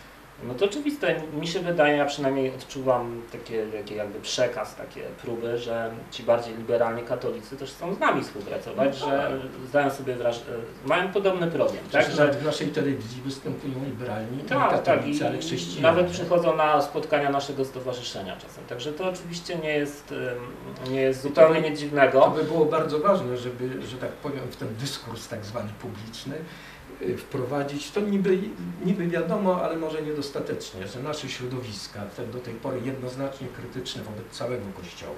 No to oczywiste, mi się wydaje, ja przynajmniej odczuwam takie, takie jakby przekaz, takie próby, że ci bardziej liberalni katolicy też chcą z nami współpracować, No że zdają sobie wrażenie, mają podobny problem, tak? Że Że, w naszej telewizji występują liberalni, nie tak, tak, katolicy, i ale chrześcijanie. nawet przychodzą na spotkania naszego stowarzyszenia czasem, także to oczywiście nie jest, ym, nie jest zupełnie nic To dziwnego. by było bardzo ważne, żeby, że tak powiem, w ten dyskurs tak zwany publiczny y, wprowadzić, to niby, niby wiadomo, ale może niedostatecznie, że nasze środowiska, te do tej pory jednoznacznie krytyczne wobec całego Kościoła,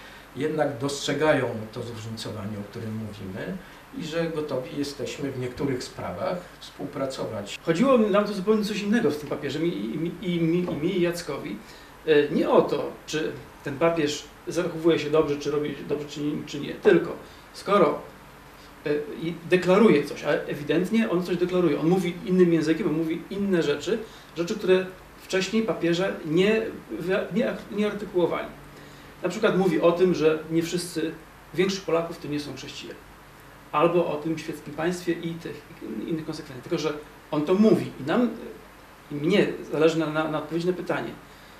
jednak dostrzegają to zróżnicowanie, o którym mówimy i że gotowi jesteśmy w niektórych sprawach współpracować. Chodziło nam tu zupełnie coś innego z tym papieżem i, i, i, i, mi, i mi, i Jackowi. E, Nie o to, czy ten papież zachowuje się dobrze, czy robi dobrze, czy nie, czy nie. Tylko skoro e, i deklaruje coś, a ewidentnie on coś deklaruje, on mówi innym językiem, on mówi inne rzeczy, rzeczy, które wcześniej papieże nie, nie, nie artykułowali. Na przykład mówi o tym, że nie wszyscy, większość Polaków to nie są chrześcijanie. Albo o tym świeckim państwie i tych innych konsekwencjach. Tylko że on to mówi i nam, i mnie zależy na, na, na odpowiedzi na pytanie,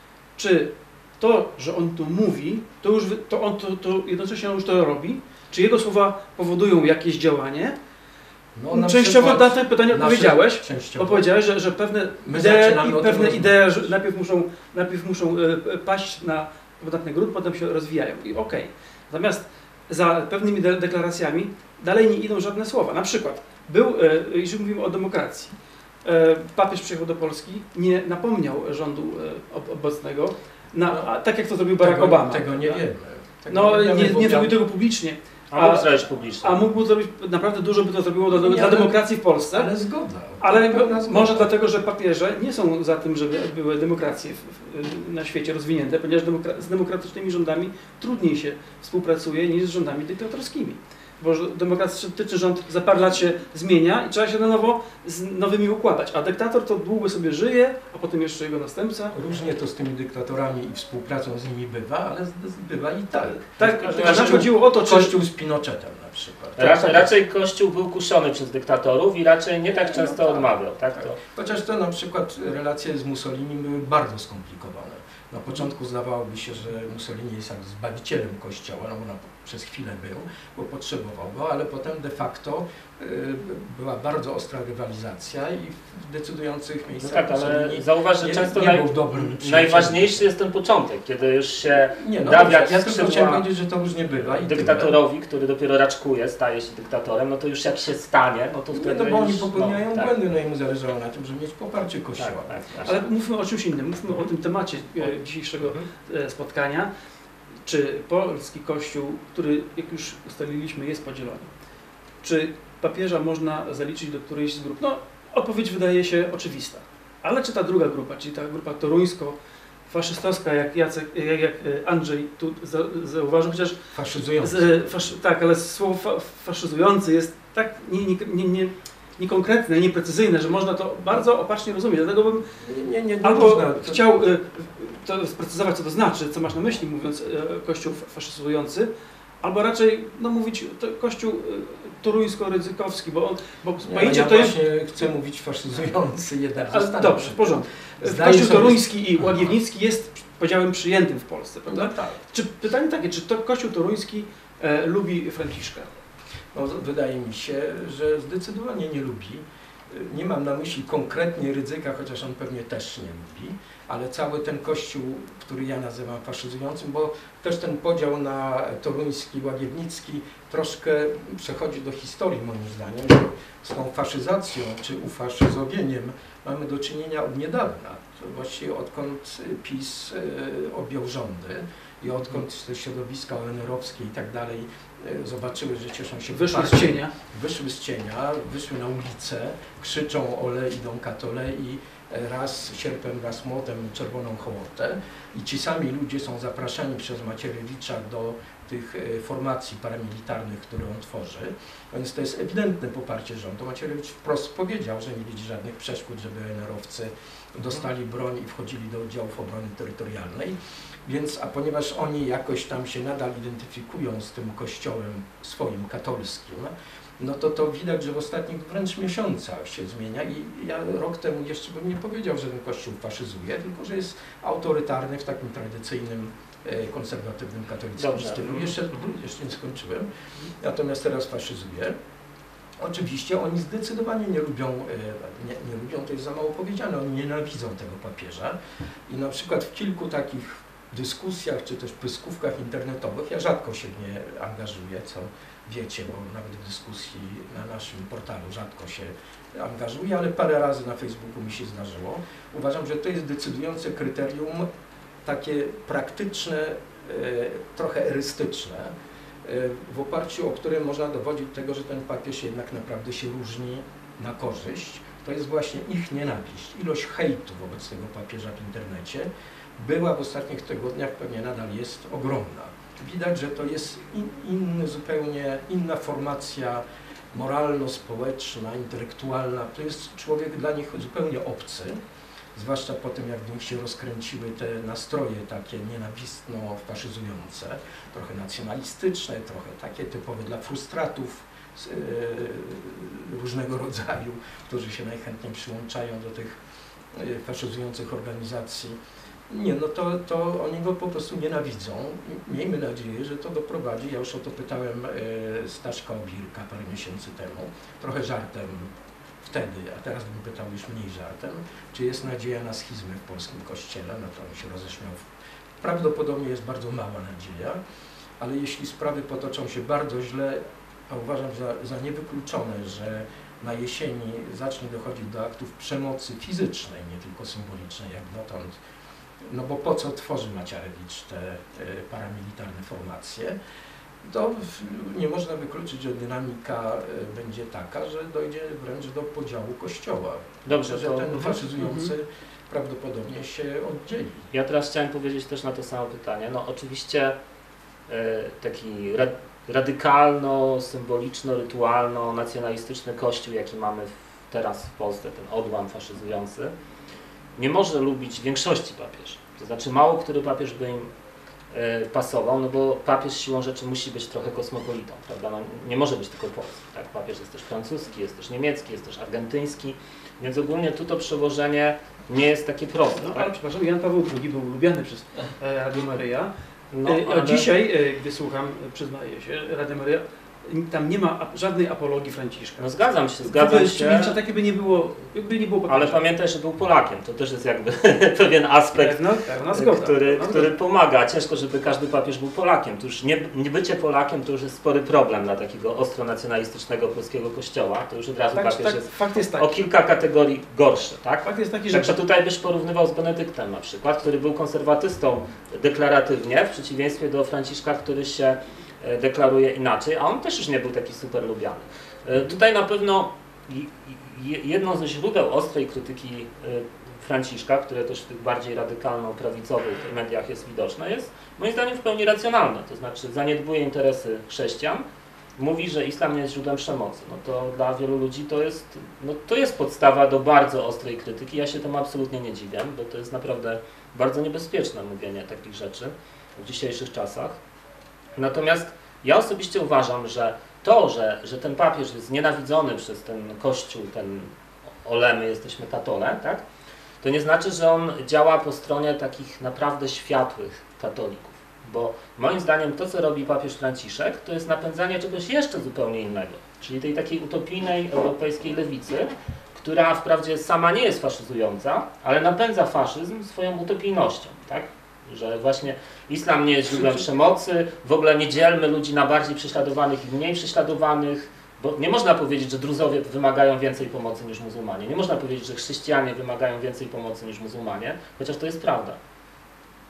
czy to, że on to mówi, to już wy- to on to, to jednocześnie on już to robi, czy jego słowa powodują jakieś działanie? No, na Częściowo przykład na to pytanie nasze- odpowiedziałeś, Częściowo. bo powiedziałeś, że, że pewne My idee, zaczynamy o i tym pewne rozmawiać. idee że najpierw muszą, najpierw muszą e, paść na podatny grunt, potem się rozwijają i okej. Natomiast za pewnymi de deklaracjami dalej nie idą żadne słowa. Na przykład, był, e, jeżeli mówimy o demokracji, e, papież przyjechał do Polski, nie napomniał rządu e, ob obecnego, na, a, tak jak to zrobił Barack tego, Obama. Tego nie prawda? wiemy. Tego No wiemy, nie, bo nie miał- zrobił tego publicznie, A mógł zrobić publicznie. a mógł zrobić, naprawdę dużo by to zrobiło do, do, Nie, dla ale- demokracji w Polsce. Ale zgoda. Ale To pełna zgoda. może dlatego, że papieże nie są za tym, żeby były demokracje w, w, na świecie rozwinięte, ponieważ demokra z demokratycznymi rządami trudniej się współpracuje niż z rządami dyktatorskimi. Bo demokratyczny rząd za parę lat się zmienia i trzeba się na nowo z nowymi układać. A dyktator to długo sobie żyje, a potem jeszcze jego następca. Różnie to z tymi dyktatorami i współpracą z nimi bywa, ale z- z- bywa i tak. Tak, każdym tak razie nam chodziło o to, czy... Kościół z Pinochetem na przykład. Raczej, raczej Kościół był kuszony przez dyktatorów i raczej nie tak często No tak, odmawiał, tak? tak. To, Chociaż to na przykład relacje z Mussolini były bardzo skomplikowane. Na początku zdawałoby się, że Mussolini jest jak zbawicielem Kościoła, no bo na, przez chwilę był, bo potrzebował go, ale potem de facto y, była bardzo ostra rywalizacja i w decydujących no miejscach tak, ale Mussolini zauważ, że nie, często nie naj, był dobrym przyjacielem. najważniejszy jest ten początek, kiedy już się Nie, no dawiać dobrze, ja tylko skrzydła chciałem powiedzieć, że to różnie bywa. I dyktatorowi, który dopiero raczkuje, staje się dyktatorem, no to już jak się stanie, no to tyle. wtedy Nie, no bo oni już, popełniają no, tak, błędy, no i mu zależało na tym, żeby mieć poparcie tak, Kościoła. tak, tak. Ale mówmy o czymś innym, mówmy o tym temacie e, dzisiejszego e, spotkania. Czy polski Kościół, który, jak już ustaliliśmy, jest podzielony, czy papieża można zaliczyć do którejś z grup? No, odpowiedź wydaje się oczywista. Ale czy ta druga grupa, czyli ta grupa toruńsko-faszystowska, jak Jacek, jak, jak Andrzej tu za, zauważył, chociaż Faszyzujący. z, fasz, tak, ale słowo fa, faszyzujący jest tak nie, nie, nie, nie, niekonkretne, nieprecyzyjne, że można to bardzo opacznie rozumieć. Dlatego bym Nie, nie, nie, nie albo można. To- chciał y, to sprecyzować, co to znaczy, co masz na myśli, mówiąc y, Kościół faszyzujący, albo raczej no, mówić to Kościół y, toruńsko-rydzykowski, bo, on, bo Nie, pojęcie ja to jest... właśnie chcę mówić faszyzujący jednak. Ale zostanę. dobrze, w porządku. Zdaję Kościół sobie- toruński i łagiewnicki jest podziałem przyjętym w Polsce, prawda? No tak. Czy pytanie takie, czy to Kościół toruński e, lubi Franciszka? No, wydaje mi się, że zdecydowanie nie lubi. Nie mam na myśli konkretnie Rydzyka, chociaż on pewnie też nie lubi, ale cały ten kościół, który ja nazywam faszyzującym, bo też ten podział na toruński, łagiewnicki troszkę przechodzi do historii moim zdaniem, że z tą faszyzacją czy ufaszyzowieniem mamy do czynienia od niedawna. To właściwie odkąd PiS y, objął rządy i odkąd te środowiska O N R-owskie i tak dalej y, zobaczyły, że cieszą się Wyszły z poparciem, cienia. wyszły z cienia, wyszły na ulicę, krzyczą ole, idą katole i raz sierpem, raz młotem, czerwoną hołotę i ci sami ludzie są zapraszani przez Macierewicza do tych formacji paramilitarnych, które on tworzy, więc to jest ewidentne poparcie rządu. Macierewicz wprost powiedział, że nie widzi żadnych przeszkód, żeby en er owcy dostali broń i wchodzili do oddziałów obrony terytorialnej, więc, a ponieważ oni jakoś tam się nadal identyfikują z tym kościołem swoim katolskim, no to to widać, że w ostatnich wręcz miesiącach się zmienia i ja rok temu jeszcze bym nie powiedział, że ten kościół faszyzuje, tylko że jest autorytarny w takim tradycyjnym, konserwatywnym katolickim stylu. Jeszcze, jeszcze nie skończyłem, natomiast teraz faszyzuje. Oczywiście oni zdecydowanie nie lubią, nie, nie lubią, to jest za mało powiedziane, oni nienawidzą tego papieża i na przykład w kilku takich dyskusjach czy też pyskówkach internetowych ja rzadko się w nie angażuję, co wiecie, bo nawet w dyskusji na naszym portalu rzadko się angażuję, ale parę razy na Facebooku mi się zdarzyło. Uważam, że to jest decydujące kryterium, takie praktyczne, trochę erystyczne, w oparciu o które można dowodzić tego, że ten papież jednak naprawdę się różni na korzyść. To jest właśnie ich nienawiść. Ilość hejtu wobec tego papieża w internecie była w ostatnich tygodniach, pewnie nadal jest ogromna. Widać, że to jest in, inny, zupełnie inna formacja moralno-społeczna, intelektualna. To jest człowiek dla nich zupełnie obcy, zwłaszcza po tym, jak w nich się rozkręciły te nastroje takie nienawistno-faszyzujące, trochę nacjonalistyczne, trochę takie typowe dla frustratów yy, różnego rodzaju, którzy się najchętniej przyłączają do tych yy, faszyzujących organizacji. Nie, no to, to oni go po prostu nienawidzą. Miejmy nadzieję, że to doprowadzi, ja już o to pytałem yy, Staszka Obirka parę miesięcy temu, trochę żartem wtedy, a teraz bym pytał już mniej żartem, czy jest nadzieja na schizmę w polskim kościele, no to on się roześmiał. Prawdopodobnie jest bardzo mała nadzieja, ale jeśli sprawy potoczą się bardzo źle, a uważam za, za niewykluczone, że na jesieni zacznie dochodzić do aktów przemocy fizycznej, nie tylko symbolicznej jak dotąd, no bo po co tworzy Macierewicz te y, paramilitarne formacje, to nie można wykluczyć, że dynamika będzie taka, że dojdzie wręcz do podziału kościoła. Dobrze, że to... ten faszyzujący mm-hmm. prawdopodobnie się oddzieli. Ja teraz chciałem powiedzieć też na to samo pytanie. No oczywiście y, taki ra radykalno, symboliczno, rytualno, nacjonalistyczny kościół, jaki mamy w, teraz w Polsce, ten odłam faszyzujący, nie może lubić większości papieży. To znaczy mało który papież by im pasował, no bo papież siłą rzeczy musi być trochę kosmopolitą, prawda? No, nie może być tylko polski, tak? Papież jest też francuski, jest też niemiecki, jest też argentyński, więc ogólnie tu to przełożenie nie jest takie proste. No, tak? ale przepraszam, Jan Paweł drugi był lubiany przez Radio Maryja, no, a ale... dzisiaj, gdy słucham, przyznaję się, Radio Maryja, tam nie ma żadnej apologii Franciszka. No zgadzam się, zgadzam się. Tak jakby nie było, jakby nie było papieża. Ale pamiętaj, że był Polakiem, to też jest jakby pewien aspekt, pewno, pewno zgoda, który, pewno który zgoda. pomaga. Ciężko, żeby każdy papież był Polakiem. To już nie, nie bycie Polakiem to już jest spory problem dla takiego ostro nacjonalistycznego polskiego kościoła. To już od razu tak, papież tak, jest, fakt jest taki. o kilka kategorii gorszy, tak? Fakt jest taki, że... Także tutaj byś porównywał z Benedyktem na przykład, który był konserwatystą deklaratywnie, w przeciwieństwie do Franciszka, który się deklaruje inaczej, a on też już nie był taki super lubiany. Tutaj na pewno jedno ze źródeł ostrej krytyki Franciszka, które też w tych bardziej radykalno-prawicowych mediach jest widoczne, jest moim zdaniem w pełni racjonalne, to znaczy zaniedbuje interesy chrześcijan, mówi, że islam nie jest źródłem przemocy. No to dla wielu ludzi to jest, no to jest podstawa do bardzo ostrej krytyki. Ja się temu absolutnie nie dziwię, bo to jest naprawdę bardzo niebezpieczne mówienie takich rzeczy w dzisiejszych czasach. Natomiast ja osobiście uważam, że to, że, że ten papież jest nienawidzony przez ten kościół, ten olemy, jesteśmy katole, tak? To nie znaczy, że on działa po stronie takich naprawdę światłych katolików. Bo moim zdaniem to, co robi papież Franciszek, to jest napędzanie czegoś jeszcze zupełnie innego. Czyli tej takiej utopijnej europejskiej lewicy, która wprawdzie sama nie jest faszyzująca, ale napędza faszyzm swoją utopijnością, tak? Że właśnie islam nie jest źródłem przemocy, w ogóle nie dzielmy ludzi na bardziej prześladowanych i mniej prześladowanych, bo nie można powiedzieć, że Druzowie wymagają więcej pomocy niż muzułmanie, nie można powiedzieć, że chrześcijanie wymagają więcej pomocy niż muzułmanie, chociaż to jest prawda.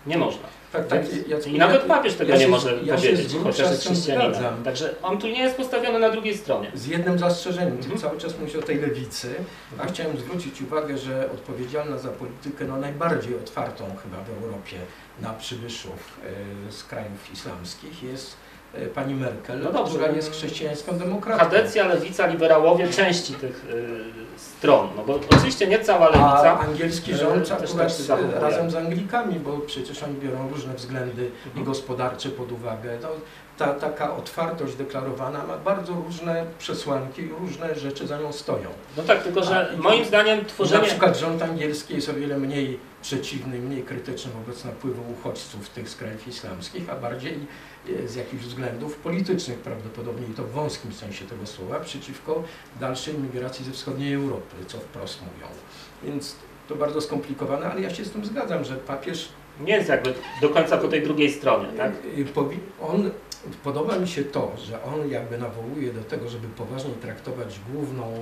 Nie można. Tak, tak, Więc, ja, I nawet ja, papież tego ja nie się, może ja powiedzieć, się chociaż jest z tym chrześcijaninem. zgadzam. Także on tu nie jest postawiony na drugiej stronie. Z jednym zastrzeżeniem, Mhm. ty cały czas mówisz o tej lewicy, a Mhm. chciałem zwrócić uwagę, że odpowiedzialna za politykę no, najbardziej otwartą chyba w Europie na przybyszów e, z krajów islamskich jest e, pani Merkel, No dobrze. która jest chrześcijańską demokratką. Kadencja, lewica, liberałowie, części tych y, stron, no bo oczywiście nie cała A lewica. angielski e, rząd też akurat tak się zachowuje. razem z Anglikami, bo przecież oni biorą różne względy Mhm. i gospodarcze pod uwagę. No, ta taka otwartość deklarowana ma bardzo różne przesłanki i różne rzeczy za nią stoją. No tak, tylko że A, i- moim zdaniem Na tworzenie... przykład rząd angielski jest o wiele mniej przeciwny, mniej krytyczny wobec napływu uchodźców tych z krajów islamskich, a bardziej e, z jakichś względów politycznych prawdopodobnie i to w wąskim sensie tego słowa przeciwko dalszej migracji ze wschodniej Europy, co wprost mówią. Więc to bardzo skomplikowane, ale ja się z tym zgadzam, że papież Nie jest jakby do końca po tej drugiej stronie, tak? y, powi- on, podoba mi się to, że on jakby nawołuje do tego, żeby poważnie traktować główną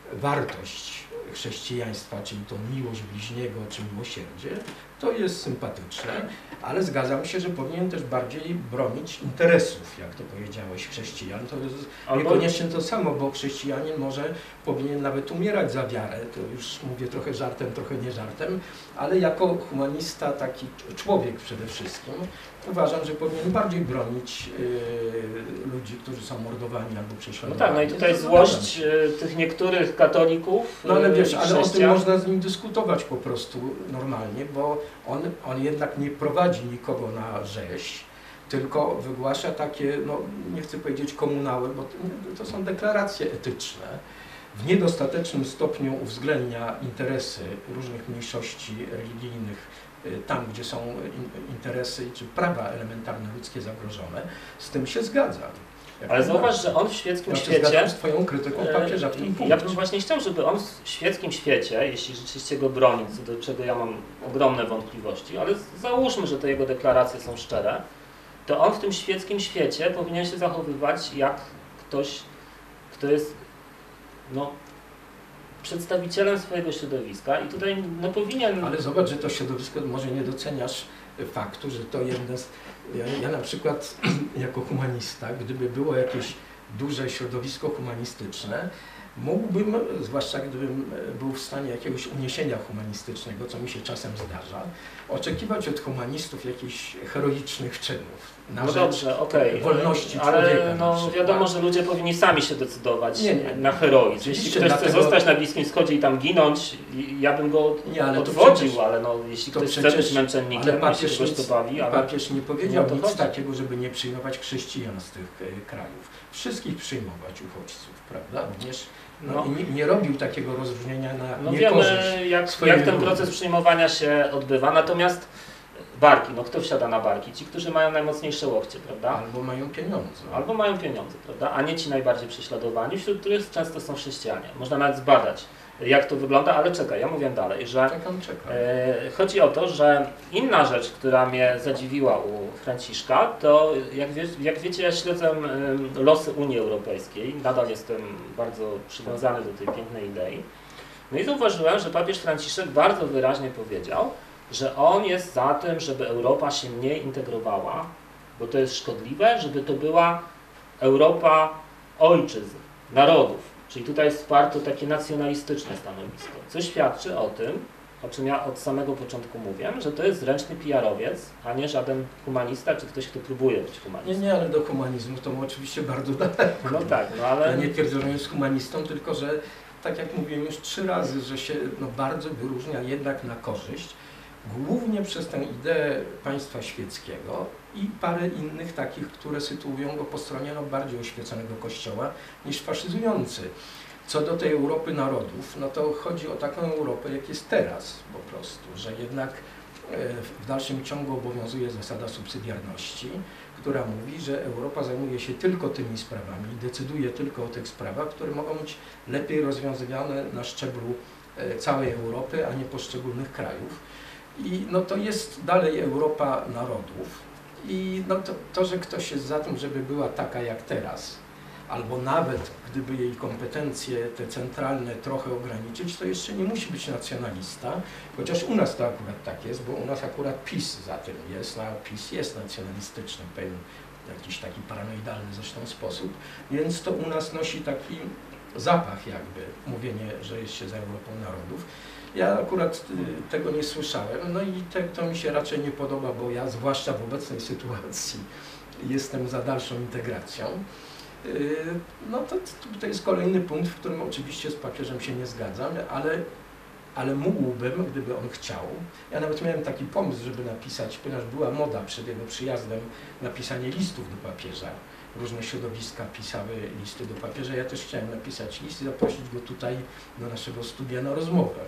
wartość chrześcijaństwa, czyli tą miłość bliźniego czy miłosierdzie, to jest sympatyczne, ale zgadzam się, że powinien też bardziej bronić interesów, jak to powiedziałeś, chrześcijan. To jest Albo niekoniecznie to samo, bo chrześcijanin może powinien nawet umierać za wiarę, to już mówię trochę żartem, trochę nie żartem, ale jako humanista, taki człowiek przede wszystkim, uważam, że powinien bardziej bronić yy, ludzi, którzy są mordowani albo no prześladowani. tak, no i tutaj Zgadzam złość się. y, tych niektórych katolików, No ale y, wiesz, i ale o tym chrześcijan. można z nim dyskutować po prostu normalnie, bo on, on jednak nie prowadzi nikogo na rzeź, tylko wygłasza takie, no nie chcę powiedzieć komunały, bo to, to są deklaracje etyczne. W niedostatecznym stopniu uwzględnia interesy różnych mniejszości religijnych y, tam, gdzie są in, interesy czy prawa elementarne ludzkie zagrożone. Z tym się zgadzam. Jak Ale zauważ, najbardziej. że on w świeckim Ja się świecie... zgadzam z Twoją krytyką papieża w tym E, punkcie. Ja bym właśnie chciał, żeby on w świeckim świecie, jeśli rzeczywiście go broni, co do czego ja mam ogromne wątpliwości, ale załóżmy, że te jego deklaracje są szczere, to on w tym świeckim świecie powinien się zachowywać jak ktoś, kto jest no, przedstawicielem swojego środowiska i tutaj no, powinien... Ale zobacz, że to środowisko, może nie doceniasz faktu, że to jedne z... Ja, ja na przykład jako humanista, gdyby było jakieś duże środowisko humanistyczne, mógłbym, zwłaszcza gdybym był w stanie jakiegoś uniesienia humanistycznego, co mi się czasem zdarza, oczekiwać od humanistów jakichś heroicznych czynów na No rzecz dobrze, okej, wolności ale człowieka. na no przykład. wiadomo, że ludzie powinni sami się decydować Nie, nie. na heroizm. Jeśli Oczywiście, ktoś chce dlatego- zostać na Bliskim Wschodzie i tam ginąć, i- ja bym go Nie, ale to odwodził, przecież- ale no, jeśli to ktoś chce przecież- być męczennikiem, ale jeśli papież kogoś nic- to bawi, ale... Papież nie powiedział Nie o to nic chodzi. takiego, żeby nie przyjmować chrześcijan z tych e, krajów. Wszystkich przyjmować uchodźców, prawda? Również no, No. i nie, nie robił takiego rozróżnienia na No niekorzyść. wiemy, jak, swojej jak ten ludzi. proces przyjmowania się odbywa, natomiast barki, no kto wsiada na barki? Ci, którzy mają najmocniejsze łokcie, prawda? Albo mają pieniądze. Albo mają pieniądze, prawda? A nie ci najbardziej prześladowani, wśród których często są chrześcijanie. Można nawet zbadać, jak to wygląda, ale czekaj, ja mówię dalej, że Czekam, czekam. e, chodzi o to, że inna rzecz, która mnie zadziwiła u Franciszka, to jak, wie, jak wiecie, ja śledzę e, losy Unii Europejskiej, nadal jestem bardzo przywiązany do tej pięknej idei. No i zauważyłem, że papież Franciszek bardzo wyraźnie powiedział, że on jest za tym, żeby Europa się mniej integrowała, bo to jest szkodliwe, żeby to była Europa ojczyzn, narodów. Czyli tutaj jest wsparto takie nacjonalistyczne stanowisko, co świadczy o tym, o czym ja od samego początku mówiłem, że to jest zręczny P R owiec, a nie żaden humanista, czy ktoś, kto próbuje być Nie, humanistą. nie, ale do humanizmu to mu oczywiście bardzo daleko. No tak, no Ja ale... nie twierdzę, że jest humanistą, tylko że tak jak mówiłem już trzy razy, że się no, bardzo wyróżnia jednak na korzyść, głównie przez tę ideę państwa świeckiego i parę innych takich, które sytuują go po stronie no, bardziej oświeconego kościoła niż faszyzujący. Co do tej Europy narodów, no to chodzi o taką Europę, jak jest teraz po prostu, że jednak w dalszym ciągu obowiązuje zasada subsydiarności, która mówi, że Europa zajmuje się tylko tymi sprawami, decyduje tylko o tych sprawach, które mogą być lepiej rozwiązywane na szczeblu całej Europy, a nie poszczególnych krajów. I no to jest dalej Europa narodów i no to, to, że ktoś jest za tym, żeby była taka jak teraz, albo nawet gdyby jej kompetencje te centralne trochę ograniczyć, to jeszcze nie musi być nacjonalista, chociaż u nas to akurat tak jest, bo u nas akurat PiS za tym jest, a PiS jest nacjonalistyczny w pewien jakiś taki paranoidalny zresztą sposób, więc to u nas nosi taki zapach jakby, mówienie, że jest się za Europą Narodów. Ja akurat y, tego nie słyszałem, no i te, to mi się raczej nie podoba, bo ja zwłaszcza w obecnej sytuacji jestem za dalszą integracją. Y, no to, to jest kolejny punkt, w którym oczywiście z papieżem się nie zgadzam, ale, ale mógłbym, gdyby on chciał. Ja nawet miałem taki pomysł, żeby napisać, ponieważ była moda przed jego przyjazdem, napisanie listów do papieża. Różne środowiska pisały listy do papieża. Ja też chciałem napisać list i zaprosić go tutaj do naszego studia na rozmowę.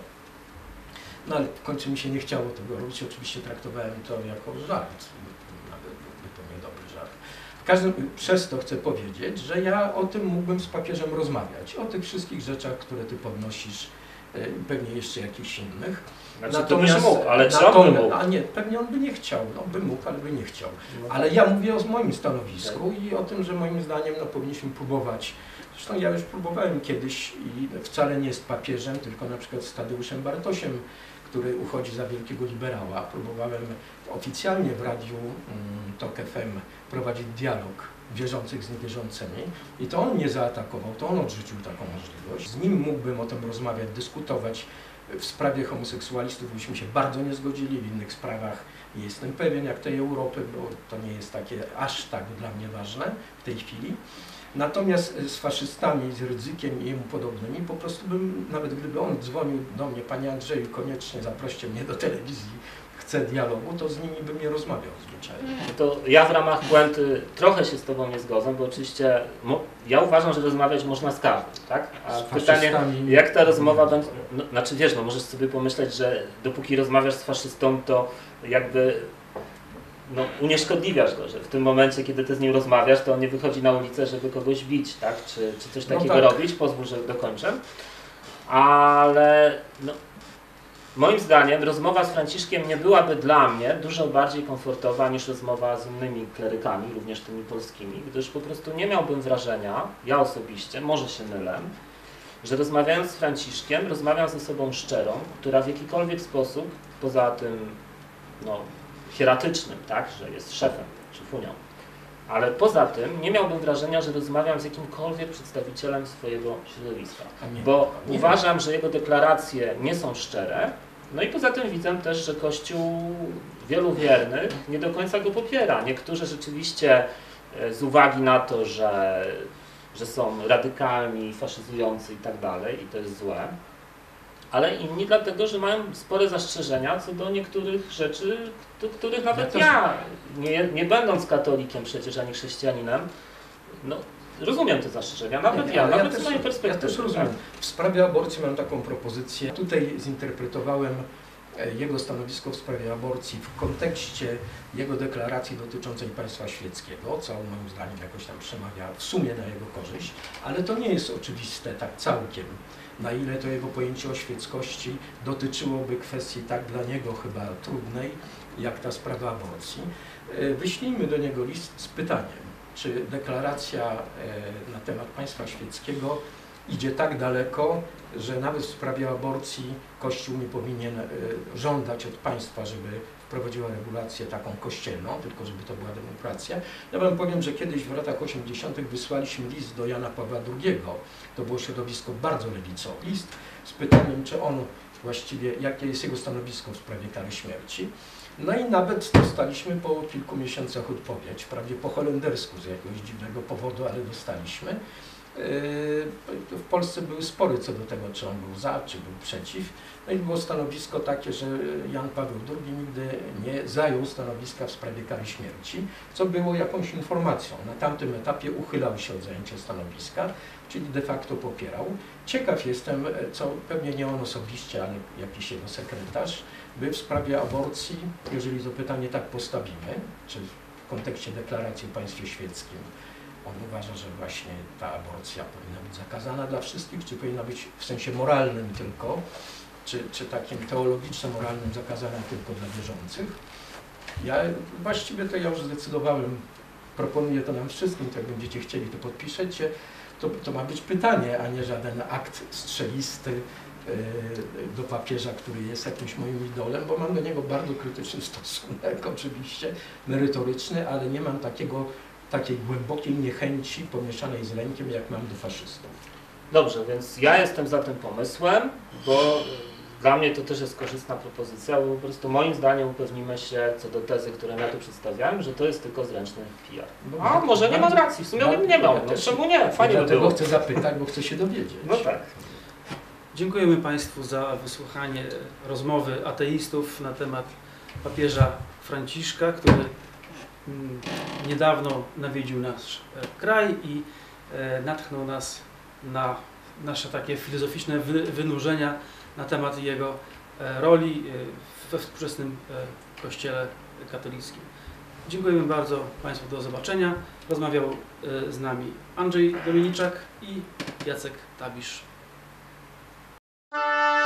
No ale w końcu mi się nie chciało tego robić. Oczywiście traktowałem to jako żart. Nawet byłby to niedobry żart. W każdym, przez to chcę powiedzieć, że ja o tym mógłbym z papieżem rozmawiać. O tych wszystkich rzeczach, które ty podnosisz, pewnie jeszcze jakichś innych. Znaczy, natomiast, to byś mógł, ale czy on by mógł? A nie, pewnie on by nie chciał, no by mógł, ale by nie chciał. Ale ja mówię o moim stanowisku i o tym, że moim zdaniem no, powinniśmy próbować. Zresztą ja już próbowałem kiedyś i wcale nie z papieżem, tylko na przykład z Tadeuszem Bartosiem, który uchodzi za wielkiego liberała. Próbowałem oficjalnie w radiu um, Tok F M prowadzić dialog wierzących z niewierzącymi i to on mnie zaatakował, to on odrzucił taką możliwość. Z nim mógłbym o tym rozmawiać, dyskutować. W sprawie homoseksualistów byśmy się bardzo nie zgodzili, w innych sprawach nie jestem pewien jak tej Europy, bo to nie jest takie aż tak dla mnie ważne w tej chwili. Natomiast z faszystami, z Rydzykiem i jemu podobnymi, po prostu bym, nawet gdyby on dzwonił do mnie, panie Andrzeju, koniecznie zaproście mnie do telewizji, chcę dialogu, to z nimi bym nie rozmawiał zwyczajnie. To ja w ramach Puenty trochę się z tobą nie zgodzę, bo oczywiście ja uważam, że rozmawiać można z każdym, tak? A z pytanie, jak ta rozmowa będzie, no, znaczy wiesz, no możesz sobie pomyśleć, że dopóki rozmawiasz z faszystą, to jakby no, unieszkodliwiasz go, że w tym momencie, kiedy ty z nim rozmawiasz, to on nie wychodzi na ulicę, żeby kogoś bić, tak? Czy, czy coś takiego no tak. robić, pozwól, że dokończę. Ale no, moim zdaniem rozmowa z Franciszkiem nie byłaby dla mnie dużo bardziej komfortowa niż rozmowa z innymi klerykami, również tymi polskimi, gdyż po prostu nie miałbym wrażenia, ja osobiście, może się mylę, że rozmawiając z Franciszkiem, rozmawiam z osobą szczerą, która w jakikolwiek sposób, poza tym no, hieratycznym, tak, że jest szefem czy funią, ale poza tym nie miałbym wrażenia, że rozmawiam z jakimkolwiek przedstawicielem swojego środowiska, bo nie. uważam, że jego deklaracje nie są szczere, no i poza tym widzę też, że Kościół wielu wiernych nie do końca go popiera. Niektórzy rzeczywiście z uwagi na to, że, że są radykalni, faszyzujący i tak dalej i to jest złe, ale inni dlatego, że mają spore zastrzeżenia co do niektórych rzeczy, do których nawet ja, ja nie, nie będąc katolikiem przecież ani chrześcijaninem, no, rozumiem te zastrzeżenia, nawet nie, nie, ja, nawet ja też, z mojej perspektywy. Ja też rozumiem. W sprawie aborcji mam taką propozycję. Tutaj zinterpretowałem jego stanowisko w sprawie aborcji w kontekście jego deklaracji dotyczącej państwa świeckiego, co moim zdaniem jakoś tam przemawia w sumie na jego korzyść, ale to nie jest oczywiste tak całkiem, na ile to jego pojęcie o świeckości dotyczyłoby kwestii tak dla niego chyba trudnej, jak ta sprawa aborcji. Wyślijmy do niego list z pytaniem, czy deklaracja na temat państwa świeckiego idzie tak daleko, że nawet w sprawie aborcji Kościół nie powinien żądać od państwa, żeby wprowadziła regulację taką kościelną, tylko żeby to była demokracja. Ja wam powiem, że kiedyś w latach osiemdziesiątych wysłaliśmy list do Jana Pawła drugiego. To było środowisko bardzo lewicowe. List z pytaniem, czy on właściwie, jakie jest jego stanowisko w sprawie kary śmierci. No i nawet dostaliśmy po kilku miesiącach odpowiedź, wprawdzie po holendersku z jakiegoś dziwnego powodu, ale dostaliśmy. W Polsce były spory co do tego, czy on był za, czy był przeciw. No i było stanowisko takie, że Jan Paweł drugi nigdy nie zajął stanowiska w sprawie kary śmierci, co było jakąś informacją. Na tamtym etapie uchylał się od zajęcia stanowiska, czyli de facto popierał. Ciekaw jestem, co pewnie nie on osobiście, ale jakiś jego sekretarz, by w sprawie aborcji, jeżeli to pytanie tak postawimy, czy w kontekście deklaracji o państwie świeckim, on uważa, że właśnie ta aborcja powinna być zakazana dla wszystkich, czy powinna być w sensie moralnym tylko, czy, czy takim teologiczno-moralnym zakazana tylko dla wierzących. Ja właściwie to ja już zdecydowałem proponuję to nam wszystkim, to jak będziecie chcieli, to podpiszecie. To, to ma być pytanie, a nie żaden akt strzelisty do papieża, który jest jakimś moim idolem, bo mam do niego bardzo krytyczny stosunek, oczywiście, merytoryczny, ale nie mam takiego, takiej głębokiej niechęci pomieszanej z lękiem, jak mam do faszystów. Dobrze, więc ja jestem za tym pomysłem, bo dla mnie to też jest korzystna propozycja, bo po prostu moim zdaniem upewnimy się co do tezy, którą ja tu przedstawiałem, że to jest tylko zręczny P R. No, A może nie mam racji, w sumie bym nie miał, no czemu nie? Fajnie by Dlatego było. chcę zapytać, bo chcę się dowiedzieć. No tak. Dziękujemy Państwu za wysłuchanie rozmowy ateistów na temat papieża Franciszka, który niedawno nawiedził nasz kraj i natchnął nas na nasze takie filozoficzne wynurzenia na temat jego roli we współczesnym Kościele katolickim. Dziękujemy bardzo Państwu, do zobaczenia. Rozmawiał z nami Andrzej Dominiczak i Jacek Tabisz.